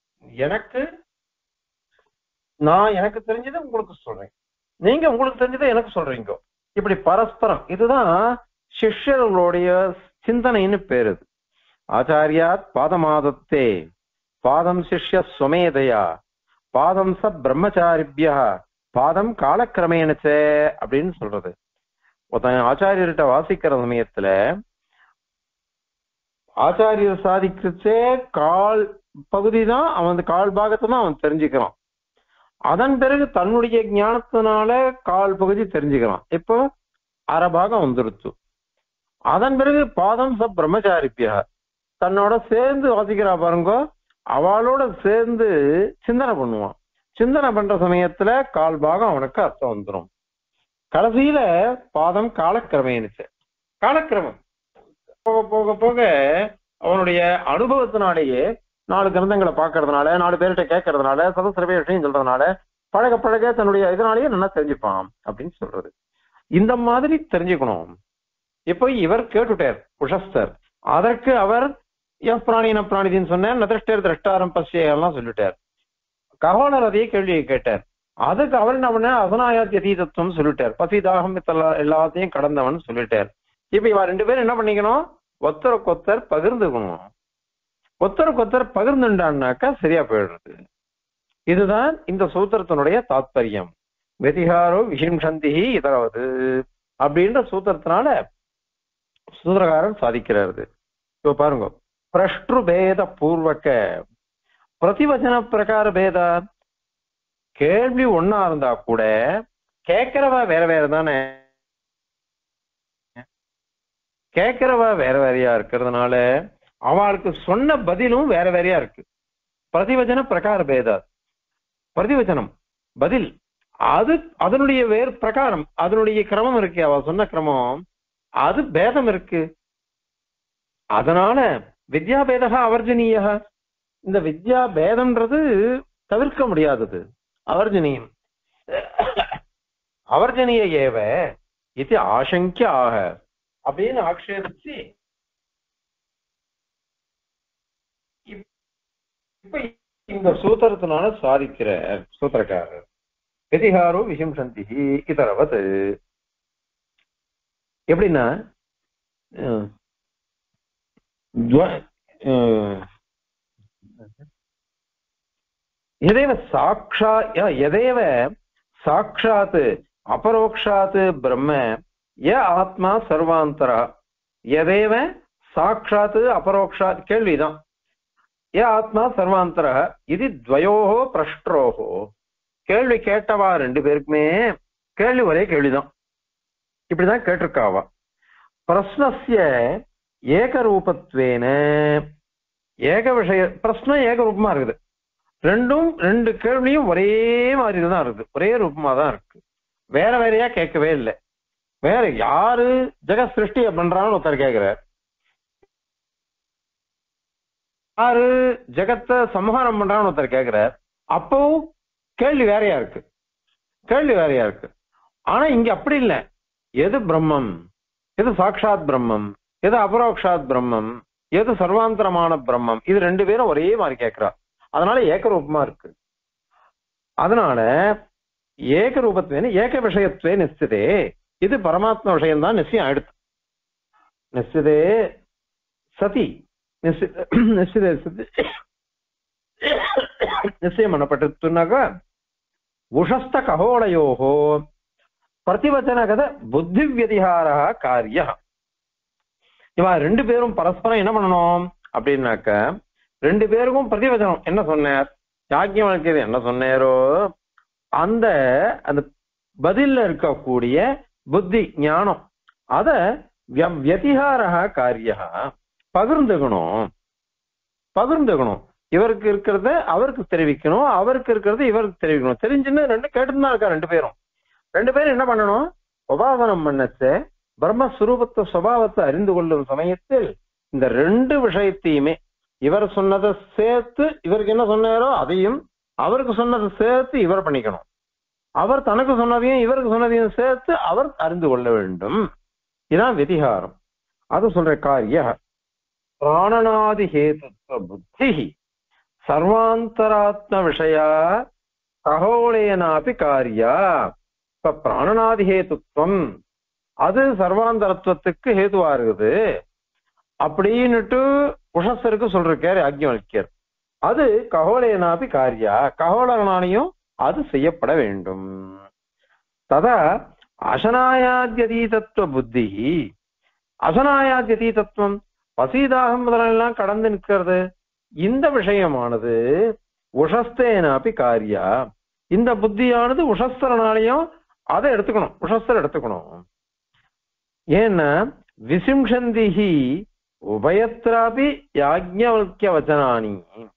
எனக்கு தெரிஞ்சதை உங்களுக்கு சொல்றேன், நீங்க உங்களுக்கு தெரிஞ்சதை எனக்கு சொல்றீங்க. இப்படி பரஸ்பரம், இதுதான் சிஷ்யர்களுடைய சிந்தனைன்னு பேரு. ஆச்சாரியாத் பாதமாதத்தே பாதம் சிஷ்ய சுமேதையா பாதம் ச பிரம்மச்சாரிபியா பாதம் காலக்கிரமேனச்சே அப்படின்னு சொல்றது. ஒருத்தன் ஆச்சாரியர்கிட்ட வாசிக்கிற சமயத்துல ஆச்சாரியர் சாதிக்கிறச்சே கால் பகுதி தான் அவன், கால் பாகத்தை தான் அவன் தெரிஞ்சுக்கிறான். அதன் பிறகு தன்னுடைய ஞானத்தினால கால் பகுதி தெரிஞ்சுக்கிறான். இப்போ அரை பாகம் வந்துருச்சு. அதன் பிறகு பாதம் ச பிரம்மச்சாரிப்பியா தன்னோட சேர்ந்து வாசிக்கிறா பாருங்க, அவளோட சேர்ந்து சிந்தனை பண்ணுவான். சிந்தனை பண்ற சமயத்துல கால் பாகம் அவனுக்கு அர்த்தம் வந்துடும். கடைசியில பாதம் காலக்கிரமேனுச்சு. காலக்கிரமம் போக போக போக அவனுடைய அனுபவத்தினாலேயே 4 கிரந்தங்களை பார்க்கறதுனால, 4 பேர்கிட்ட கேட்கறதுனால, சதசிரவே விஷயம் சொல்றதுனால, பழக பழக தன்னுடைய இதனாலேயே நல்லா தெரிஞ்சுப்பான் அப்படின்னு சொல்றது. இந்த மாதிரி தெரிஞ்சுக்கணும். இப்போ இவர் கேட்டுட்டார் உஷஸ்தர், அதற்கு அவர் பிராணின பிராணிதின்னு சொன்னார், நதிஷ்டர் திரஷ்டாரம் பசிய எல்லாம் சொல்லிட்டார். ககோளர் அதே கேள்வியை கேட்டார். அதுக்கு அவர் என்ன பண்ண, அசனாயாத்திய தீதத்துவம் சொல்லிட்டார், பசிதாகம் எல்லாத்தையும் கடந்தவன் சொல்லிட்டார். இப்ப இவ 2 பேரும் என்ன பண்ணிக்கணும், ஒத்தருக்கொத்தர் பகிர்ந்துக்கணும். ஒத்தருக்கொத்தர் பகிர்ந்துட்டான்னாக்கா சரியா போயிடுறது. இதுதான் இந்த சூத்திரத்தினுடைய தாத்பரியம். வெதிகாரோ விஷிம்சந்தி இதரவது அப்படின்ற சூத்திரத்தினால சூத்திரகாரன் சாதிக்கிறாரு. இப்ப பாருங்க, பிரஷ்டு பேத பூர்வக பிரதிவச்சன பிரகார பேத. கேள்வி ஒன்னா இருந்தா கூட கேட்கிறவா வேற வேற தானே, கேட்கிறவா வேற வேறையா இருக்கிறதுனால அவளுக்கு சொன்ன பதிலும் வேற வேறையா இருக்கு. பிரதிவச்சன பிரகார பேத, பிரதிவச்சனம் பதில் அது அதனுடைய வேறு பிரகாரம், அதனுடைய கிரமம் இருக்கு, அவ சொன்ன கிரமம் அது பேதம் இருக்கு. அதனால வித்யா பேதகா அவர்ஜனீய, இந்த வித்யா பேதம்ன்றது தவிர்க்க முடியாதது, அவர்ஜனீயம். அவர்ஜனீய ஏவ இது ஆசங்கிய ஆக அப்படின்னு ஆக்ஷேபிச்சு இப்ப இந்த சூத்திரத்தினால சாதிக்கிற சூத்திரக்காரர் வெதிகாரோ விஷிம்சந்தி இதரவது. எப்படின்னா எதேவ சாட்சா எதேவ சாட்சாத் அபரோக்ஷாத் பிரம்ம ய ஆத்மா சர்வாந்தரா. எதேவ சாட்சாத் அபரோக்ஷாத் கேள்விதான். ய ஆத்மா சர்வாந்தரா இது துவயோஹோ பிரஷ்டரோஹோ. கேள்வி கேட்டவா 2 பேருக்குமே கேள்வி ஒரே கேள்விதான், இப்படிதான் கேட்டிருக்காவா. பிரஸ்னஸ்ய ஏகரூபத்வேன, ஏக விஷய பிரஸ்னம் ஏகரூபமா இருக்குது. 2 கேள்வியும் ஒரே மாதிரி தான் இருக்குது, ஒரே ரூபமா தான் இருக்கு, வேற வேறையா கேட்கவே இல்லை. வேற யாரு ஜெகத் சிருஷ்டிய பண்றான்னு ஒருத்தர் கேட்கிறார், யாரு ஜெகத்தை சம்ஹாரம் பண்றான்னு ஒருத்தர் கேட்கிறார். அப்போ கேள்வி வேறையா இருக்கு, கேள்வி வேறையா இருக்கு. ஆனா இங்க அப்படி இல்லை. எது பிரம்மம், எது சாட்சாத் பிரம்மம், எது அபரோக்ஷாத் பிரம்மம், எது சர்வாந்தரமான பிரம்மம், இது 2 பேரும் ஒரே மாதிரி கேட்கிறார். அதனால ஏகரூபமா இருக்கு. அதனால ஏக ரூபத்வேன ஏக விஷயத்வே நிச்சிதே, இது பரமாத்மா விஷயம் தான் நிச்சயம் ஆயிடுத்து. நிச்சிதே சதி நிச்சிதே சதி நிச்சயம் பண்ணப்பட்டிருக்குனாக்கா உஷஸ்த ககோளயோகோ பிரதிவச்சனகத புத்தி வியதிகார காரிய. இவா 2 பேரும் பரஸ்பரம் என்ன பண்ணணும் அப்படின்னாக்க, 2 பேருக்கும் பிரதிவச்சனம் என்ன சொன்னார், யாக்ஞவல்கியர் என்ன சொன்னாரோ அந்த அந்த பதில்ல இருக்கக்கூடிய புத்தி ஞானம் அத வியதிகார காரிய பகிர்ந்துக்கணும். பகிர்ந்துக்கணும், இவருக்கு இருக்கிறத அவருக்கு தெரிவிக்கணும், அவருக்கு இருக்கிறத இவருக்கு தெரிவிக்கணும். தெரிஞ்சுன்னு 2 கேட்டுதான் இருக்கா 2 பேரும். 2 பேரும் என்ன பண்ணணும், உபாசனம் பண்ணச்ச பிரம்மஸ்வரூபத்தை சுபாவத்தை அறிந்து கொள்ளும் சமயத்தில் இந்த 2 விஷயத்தையுமே இவர் சொன்னதை சேர்த்து இவருக்கு என்ன சொன்னாரோ அதையும், அவருக்கு சொன்னதை சேர்த்து இவர் பண்ணிக்கணும், அவர் தனக்கு சொன்னதையும் இவருக்கு சொன்னதையும் சேர்த்து அவர் அறிந்து கொள்ள வேண்டும். இதான் விதிகாரம். அது சொல்ற காரிய பிராணனாதி ஹேதுத்வ புத்தி சர்வாந்தராத்ம விஷயா ககோளேனாபி காரியா. இப்ப பிராணனாதி ஹேதுத்வம் அது சர்வாந்தரத்துவத்துக்கு ஹேதுவா இருக்குது அப்படின்னுட்டு உஷஸ்தருக்கு சொல்றாரு யாக்ஞவல்கியர். அது ககோளேனாபி காரியா, ககோளனாலையும் அது செய்யப்பட வேண்டும். ததா அசனாயாத்யதீதத்துவ புத்தி, அசனாயாத்யதீதத்துவம் பசீதாகம் முதலெல்லாம் கடந்து நிற்கிறது, இந்த விஷயமானது உஷஸ்தேனாபி காரியா, இந்த புத்தியானது உஷஸ்தரனாலையும் அதை எடுத்துக்கணும், உஷஸ்தர் எடுத்துக்கணும். ஏன்னா விசிம்ஷந்திஹி உபயத்ராபி யாஜ்ஞவல்க்ய வச்சனானி.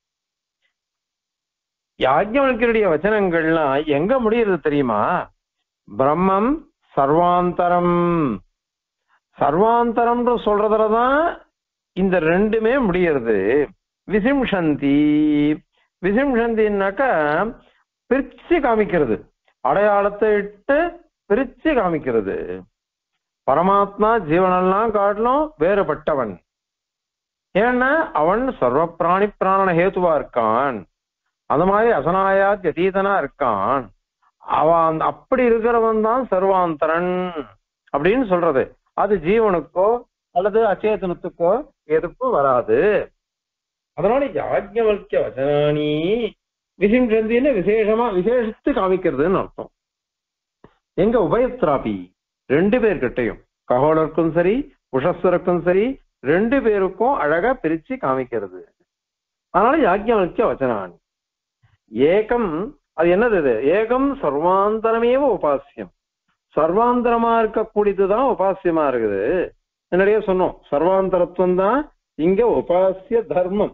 யாஜ்ஞவல்கியருடைய வச்சனங்கள்லாம் எங்க முடியுறது தெரியுமா? பிரம்மம் சர்வாந்தரம், சர்வாந்தரம்ன்ற சொல்றதுலதான் இந்த ரெண்டுமே முடியறது. விசிம்ஷந்தி, விசிம்ஷந்தின்னாக்கா பிரிச்சு காமிக்கிறது, அடையாளத்தை இட்டு பிரிச்சு காமிக்கிறது. பரமாத்மா ஜீவனெல்லாம் காட்டிலும் வேறுபட்டவன். ஏன்னா அவன் சர்வ பிராணி பிராணன ஹேத்துவா இருக்கான், அந்த மாதிரி அசனாயாத் யதீதனா இருக்கான். அவன் அப்படி இருக்கிறவன் தான் சர்வாந்தரன் அப்படின்னு சொல்றது. அது ஜீவனுக்கோ அல்லது அச்சேதனத்துக்கோ எதுக்கும் வராது. அதனால யாஜ்ஞவல்க்ய வச்சனானி விசிம்ஷந்தின்னு விசேஷமா விசேஷித்து காமிக்கிறதுன்னு அர்த்தம். எங்க உபயத்ராபி ரெண்டு பேர்கிட்டையும், ககோலருக்கும் சரி உஷஸ்வருக்கும் சரி, ரெண்டு பேருக்கும் அழகா பிரிச்சு காமிக்கிறது. அதனால யாஜ்ஞவல்க்ய வச்சனானி. ஏகம், அது என்னது? இது ஏகம் சர்வாந்தரமேவ உபாசியம், சர்வாந்தரமா இருக்கக்கூடியதுதான் உபாசியமா இருக்குது. என்னுடைய சொன்னோம், சர்வாந்தரத்துவம் தான் இங்க உபாசிய தர்மம்.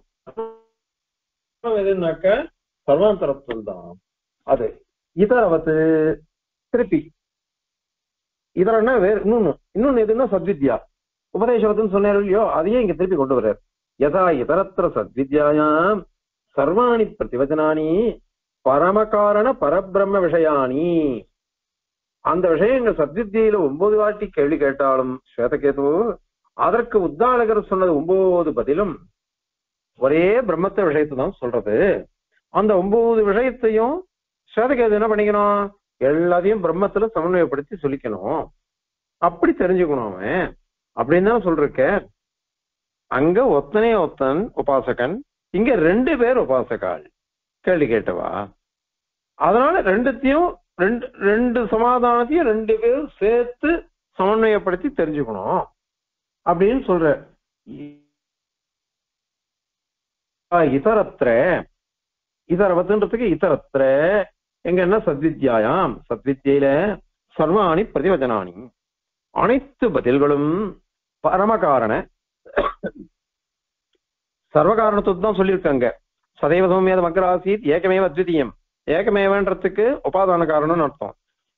எதுனாக்க சர்வாந்தரத்துவம் தான் அது. இதரவத்து திருப்பி இதரன்னா வேற இன்னொன்னு எதுன்னா சத்வித்யா உபதேசவத்துன்னு சொன்னார் இல்லையோ, அதையே இங்க திருப்பி கொண்டு வர்றார். யதா இதரத்திர சத்வித்யாயாம் சர்வாணி பிரதிவச்சனானி பரமகாரண பரபிரம்ம விஷயானி. அந்த விஷயங்கள் சத்வித்தியில 9 வாட்டி கேள்வி கேட்டாலும் ஸ்வேதகேது அதற்கு உத்தாலகர் சொன்னது 9 பதிலும் ஒரே பிரம்மத்த விஷயத்தை தான் சொல்றது. அந்த 9 விஷயத்தையும் ஸ்வேதகேது என்ன பண்ணிக்கணும்? எல்லாத்தையும் பிரம்மத்துல சமன்வயப்படுத்தி சொல்லிக்கணும். அப்படி தெரிஞ்சுக்கணும் அவன் அப்படின்னு தான் சொல்றக்க. அங்க ஒத்தனே ஒத்தன் உபாசகன், இங்க 2 பேர் உபாசகாள் கேள்வி கேட்டவா. அதனால ரெண்டுத்தையும் ரெண்டு சமாதானத்தையும் 2 பேரும் சேர்த்து சமன்வயப்படுத்தி தெரிஞ்சுக்கணும் அப்படின்னு சொல்ற. இதரத்திர, இதரவத்துன்றதுக்கு இதரத்திர எங்க என்ன சத்வித்யாயாம், சத்வித்யில சர்வாணி பிரதிவச்சனானி அனைத்து பதில்களும் பரமகாரண சர்வகாரணத்துக்கு தான் சொல்லியிருக்காங்க. சதைவ சௌமியத மக்ராசீத் ஏகமேவ அத்விதீயம், ஏகமேவன்றதுக்கு உபாதான காரணம்னு அர்த்தம்,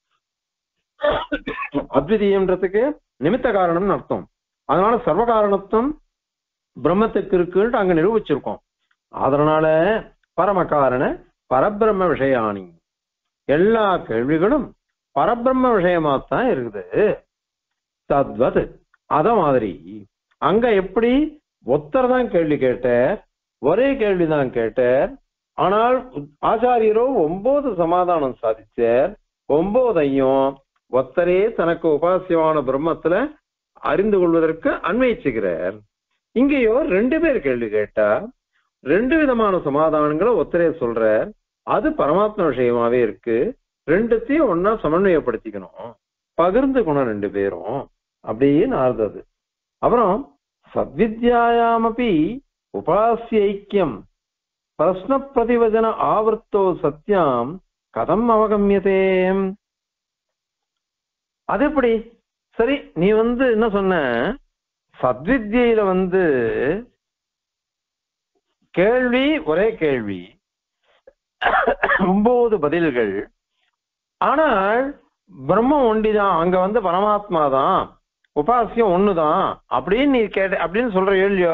அத்விதீயம்ன்றதுக்கு நிமித்த காரணம்னு அர்த்தம். அதனால சர்வகாரணத்துவம் பிரம்மத்துக்கு இருக்குன்னு அங்க நிரூபிச்சிருக்கோம். அதனால பரமகாரண பரபிரம்ம விஷயானி, எல்லா கேள்விகளும் பரபிரம்ம விஷயமாத்தான் இருக்குது. தத்வத், அத மாதிரி அங்க எப்படி ஒருத்தர் தான் கேள்வி கேட்டார், ஒரே கேள்விதான் கேட்டார். ஆனால் ஆச்சாரியரோ 9 சமாதானம் சாதிச்சார். 9ஐயும் ஒத்தரே தனக்கு உபாசியமான பிரம்மத்துல அறிந்து கொள்வதற்கு அன்வயிச்சுக்கிறார். இங்கேயோ 2 பேர் கேள்வி கேட்டா 2 விதமான சமாதானங்களை ஒத்தரே சொல்றார். அது பரமாத்ம விஷயமாவே இருக்கு. 2த்தையும் ஒன்னா சமன்வயப்படுத்திக்கணும், பகிர்ந்துக்கணும் 2 பேரும் அப்படின்னு ஆறுதது. அப்புறம் சத்வித்யாயாமபி உபாசிய ஐக்கியம் பிரஸ்ன பிரதிவச்சன ஆவர்த்தோ சத்யாம் கதம் அவகமியதே. அது எப்படி? சரி, நீ என்ன சொன்ன, சத்வித்யில கேள்வி ஒரே கேள்வி 9 பதில்கள், ஆனால் பிரம்மம் ஒண்டிதான், அங்க பரமாத்மா தான், உபாசியம் ஒண்ணுதான் அப்படின்னு நீ கேட்ட அப்படின்னு சொல்ற இல்லையோ.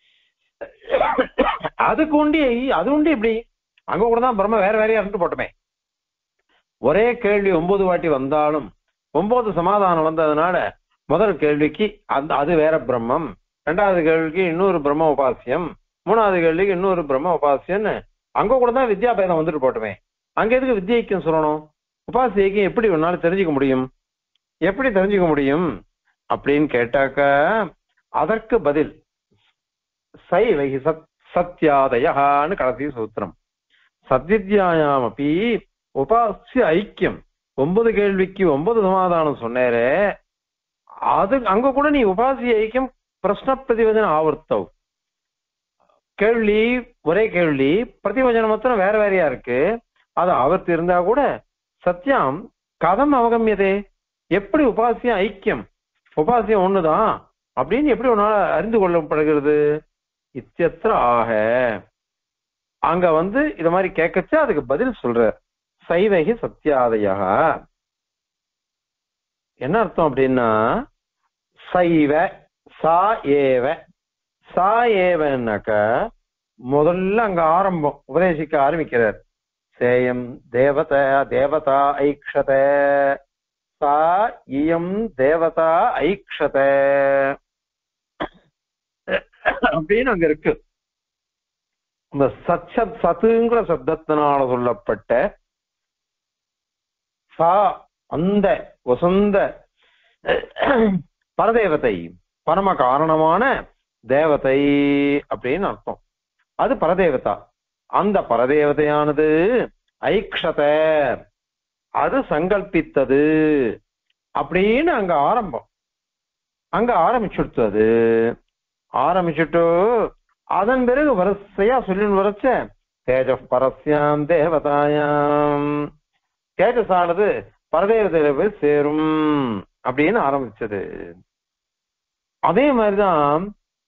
அதுக்கு உண்டி அது உண்டி இப்படி அங்க கூட தான் பிரம்ம வேற வேறையா இருந்து போட்டுமே. ஒரே கேள்வி 9 வாட்டி வந்தாலும் 9 சமாதானம் வந்ததுனால முதல் கேள்விக்கு அது வேற பிரம்மம், 2வது கேள்விக்கு இன்னொரு பிரம்ம உபாசியம், 3வது கேள்விக்கு இன்னொரு பிரம்ம உபாசியம்னு அங்க கூட தான் வித்யாபேதம் வந்துட்டு போட்டுமே. அங்க எதுக்கு வித்யைக்கும் சொல்லணும்? உபாசியைக்கும் எப்படி ஒன்னால தெரிஞ்சுக்க முடியும்? எப்படி தெரிஞ்சுக்க முடியும் அப்படின்னு கேட்டாக்க அதற்கு பதில் சைவகி சத்யாதயான்னு கடைசி சூத்திரம். சத்வித்யாயாம் அப்படி உபாசிய ஐக்கியம் 9 கேள்விக்கு 9 சமாதானம் சொன்னேரே, அது அங்க கூட நீ உபாசிய ஐக்கியம் பிரஸ்ன பிரதிவச்சன ஆவர்த்தவ், கேள்வி ஒரே கேள்வி, பிரதிவச்சனம் மாத்திரம் வேற வேறையா இருக்கு, அது ஆவர்த்தி இருந்தா கூட சத்தியம் கதம் அவகமியதே, எப்படி உபாசிய ஐக்கியம் உபாசியம் ஒண்ணுதான் அப்படின்னு எப்படி உன்னால அறிந்து கொள்ளப்படுகிறது? இத்தியத்திர ஆக அங்க இத மாதிரி கேட்கச்சு அதுக்கு பதில் சொல்ற சைவகி சத்தியாதயா. என்ன அர்த்தம் அப்படின்னா சைவ சா ஏவ சா ஏவன்னாக்க முதல்ல அங்க ஆரம்பம் உபதேசிக்க ஆரம்பிக்கிறார். சேயம் தேவதா தேவதா ஐக்ஷத சா இயம் தேவதா ஐக்ஷத அப்படின்னு அங்க இருக்கு. இந்த சத்துங்கிற சப்தத்தினால சொல்லப்பட்ட சா அந்த வசந்த பரதேவதை பரம காரணமான தேவதை அப்படின்னு அர்த்தம். அது பரதேவதா. அந்த பரதேவதையானது ஐக்ஷத அது சங்கல்பித்தது அப்படின்னு அங்க ஆரம்பம். அங்க ஆரம்பிச்சுட்டு ஆரம்பிச்சுட்டு அதன் பிறகு வரிசையா சொல்லி வரைச்ச தேஜ பரஸ்யாம் தேவதாயாம் தேஜஸானது பரதேவதையில போய் சேரும் அப்படின்னு ஆரம்பிச்சது. அதே மாதிரிதான்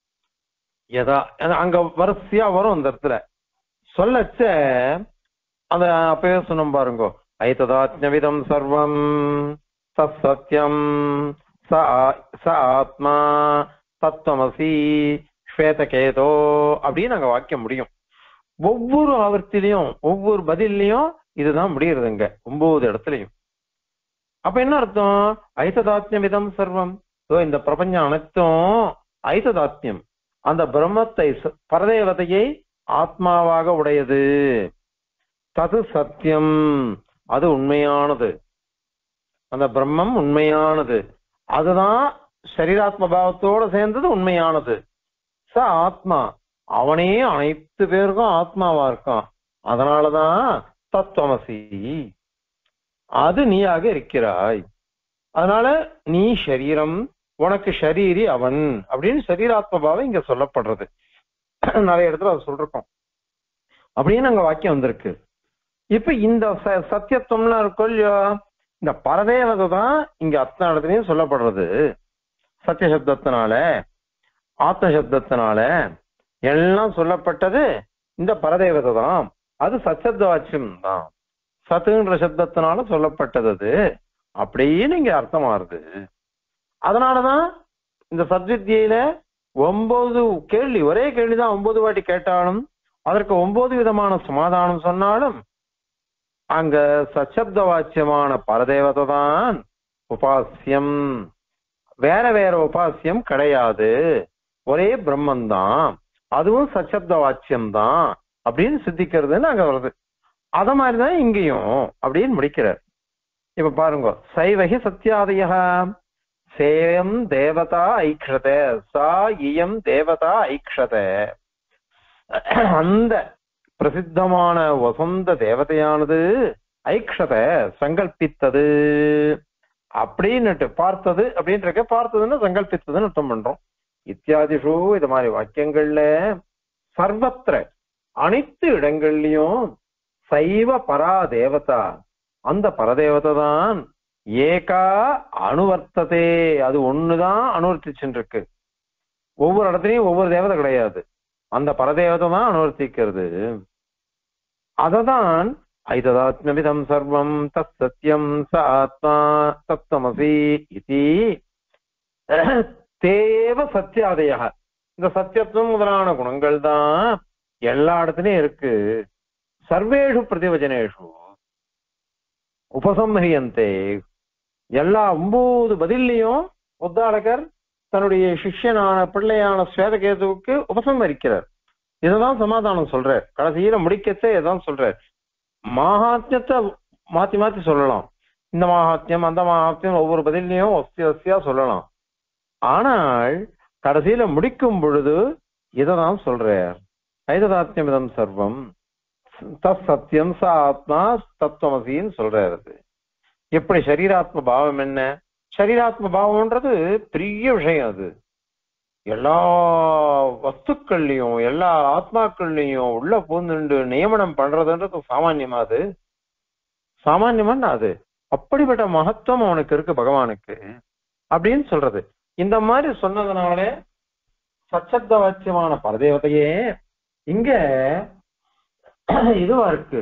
அங்க வரிசையா வரும் அந்த இடத்துல சொல்லச்ச அத அப்பவே சொன்னோம் பாருங்க. ஐததாத்ஞவிதம் சர்வம் சத்யம் ச ஆத்மா தத்துவமசி ஸ்வேதகேதோ அப்படின்னு அங்க வாக்கியம் முடியும். ஒவ்வொரு ஆவர்த்திலையும் ஒவ்வொரு பதிலையும் இதுதான் முடியறதுங்க 9 இடத்துலையும். அப்ப என்ன அர்த்தம்? ஐததாத்மியம் சர்வம். இந்த பிரபஞ்சம் அனைத்தும் ஐததாத்மியம் அந்த பிரம்மத்தை பரதேவதையை ஆத்மாவாக உடையது. தது சத்தியம் அது உண்மையானது. அந்த பிரம்மம் உண்மையானது. அதுதான் சரீராத்ம பாவத்தோட சேர்ந்தது உண்மையானது. ச ஆத்மா அவனே அனைத்து பேருக்கும் ஆத்மாவா இருக்கான். அதனாலதான் தத்துவமசி அது நீயாக இருக்கிறாய். அதனால நீ சரீரம் உனக்கு ஷரீரி அவன் அப்படின்னு சரீராத்ம பாவம் இங்க சொல்லப்படுறது. நிறைய இடத்துல அதை சொல்றோம் அப்படின்னு அங்க வாக்கியம் வந்திருக்கு. இப்ப இந்த சத்தியத்துவம்லாம் இருக்கும் இல்லையோ இந்த பரதேவதை தான் இங்க அத்தனை இடத்துலயும் சொல்லப்படுறது. சத்திய சப்தத்தினால ஆத்ம சப்தத்தினால எல்லாம் சொல்லப்பட்டது இந்த பரதேவதை தான். அது சச்சப்த வாட்சியம் தான். சத்துன்ற சப்தத்தினால சொல்லப்பட்டது அது அப்படின்னு இங்க அர்த்தமாறுது. அதனாலதான் இந்த சத்வித்தியில 9 கேள்வி ஒரே கேள்விதான் 9 வாட்டி கேட்டாலும் அதற்கு 9 விதமான சமாதானம் சொன்னாலும் அங்க சச்சப்த வாச்சியமான பரதேவதை தான் உபாசியம். வேற வேற உபாசியம் கிடையாது. ஒரே பிரம்மன் தான். அதுவும் சச்சப்த வாச்சியம் தான் அப்படின்னு சித்திக்கிறதுன்னு அங்க வருது. அத மாதிரிதான் இங்கேயும் அப்படின்னு முடிக்கிறார். இப்ப பாருங்க. சைவகி சத்தியாதய சேயம் தேவதா ஐக்ஷத சா இயம் தேவதா ஐக்ஷத அந்த பிரசித்தமான வசந்த தேவதையானது ஐக்ஷத சங்கல்பித்தது அப்படின்னுட்டு பார்த்தது அப்படின்ற பார்த்ததுன்னு சங்கல்பித்ததுன்னு அர்த்தம் பண்றோம். இத்தியாதிஷு இது மாதிரி வாக்கியங்கள்ல சர்வத்திர அனைத்து இடங்கள்லயும் சைவ பரா தேவதா அந்த பரதேவதை தான் ஏகா அனுவர்த்ததே அது ஒண்ணுதான் அனுவர்த்திச்சுட்டு இருக்கு. ஒவ்வொரு இடத்துலயும் ஒவ்வொரு தேவதை கிடையாது. அந்த பரதேவதை தான் அனுவர்த்திக்கிறது. அததான் ஐததாத்மியம் சர்வம் தத் சத்தியம் ச ஆத்மா தத்துவமசி இதி தேவ சத்தியாதயா. இந்த சத்தியத்துவம் முதலான குணங்கள் தான் எல்லா இடத்துலயும் இருக்கு. சர்வேஷு பிரதிவச்சனேஷு உபசம்ஹரியந்தே எல்லா 9 பதிலையும் உத்தாலகர் தன்னுடைய சிஷ்யனான பிள்ளையான ஸ்வேதகேதுவுக்கு உபசம்ஹரிக்கிறார். இததான் சமாதானம் சொல்றார். கடைசியில முடிக்கச்சே இதான் சொல்றார். மகாத்மியத்தை மாத்தி மாத்தி சொல்லலாம். இந்த மகாத்மியம் அந்த மகாத்மியம் ஒவ்வொரு பதிலையும் வசியா சொல்லலாம். ஆனால் கடைசியில முடிக்கும் பொழுது இததான் சொல்றார். ஐததாத்மியம் சர்வம் தத் சத்தியம் ச ஆத்மா தத்துவமசின்னு சொல்றாரு. எப்படி சரீராத்ம பாவம் என்ன? சரீராத்ம பாவம்ன்றது பெரிய விஷயம். அது எல்லா வஸ்துக்கள்லயும் எல்லா ஆத்மாக்கள்லயும் உள்ள பூந்துண்டு நியமனம் பண்றதுன்றது சாமான்யமா? அது சாமான்யமான அது அப்படிப்பட்ட மகத்துவம் அவனுக்கு இருக்கு பகவானுக்கு அப்படின்னு சொல்றது. இந்த மாதிரி சொன்னதுனால சச்சப்த வாச்சியமான பரதேவதையே இங்க இதுவா இருக்கு,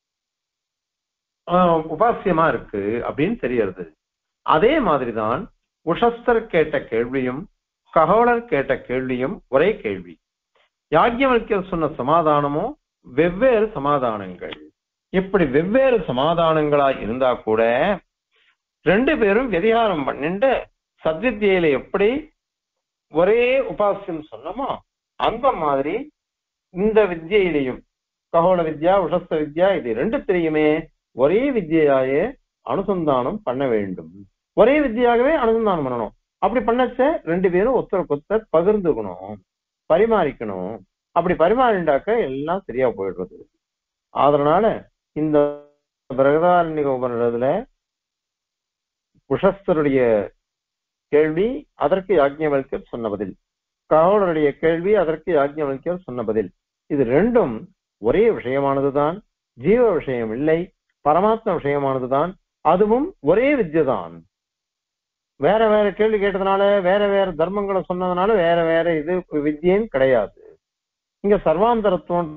உபாசியமா இருக்கு அப்படின்னு தெரியறது. அதே மாதிரிதான் உஷஸ்தர் கேட்ட கேள்வியும் ககோளர் கேட்ட கேள்வியும் ஒரே கேள்வி. யாக்ஞவல்கியர் சொன்ன சமாதானமும் வெவ்வேறு சமாதானங்கள். இப்படி வெவ்வேறு சமாதானங்களா இருந்தா கூட ரெண்டு பேரும் விதிகாரம் பண்ணிட்டு சத்வித்தியில எப்படி ஒரே உபாசியம் சொன்னோமோ அந்த மாதிரி இந்த வித்யிலையும் ககோள வித்யா உஷஸ்த வித்யா இது ரெண்டுத்திலையுமே ஒரே வித்யாயே அனுசந்தானம் பண்ண வேண்டும். ஒரே வித்தியாகவே அனுசந்தானம் பண்ணணும். அப்படி பண்ணச்ச ரெண்டு பேரும் ஒருத்தருக்கு ஒருத்தர் பகிர்ந்துக்கணும், பரிமாறிக்கணும். அப்படி பரிமாறிண்டாக்க எல்லாம் சரியா போயிடுறது. அதனால இந்த பிரகதாரண்ய உபநிடத்துல உஷஸ்தருடைய கேள்வி அதற்கு யாக்ஞவல்கியர் சொன்ன பதில், ககோளருடைய கேள்வி அதற்கு யாக்ஞவல்கியர் சொன்ன பதில், இது ரெண்டும் ஒரே விஷயமானதுதான், ஜீவ விஷயம் இல்லை, பரமாத்ம விஷயமானதுதான். அதுவும் ஒரே வித்யதான். வேற வேற கேள்வி கேட்டதுனால வேற வேற தர்மங்களை சொன்னதுனால வேற வேற இது வித்யன்னு கிடையாது. இங்க சர்வாந்தரத்துவம்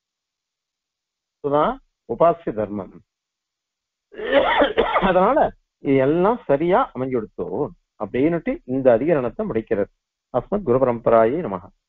தான் உபாசிய தர்மம். அதனால இது எல்லாம் சரியா அமைஞ்சு கொடுத்தோம் அப்படின்னுட்டு இந்த அதிகரணத்தை முடிக்கிறது. அஸ்மத் குரு பரம்பராயே நமஹ.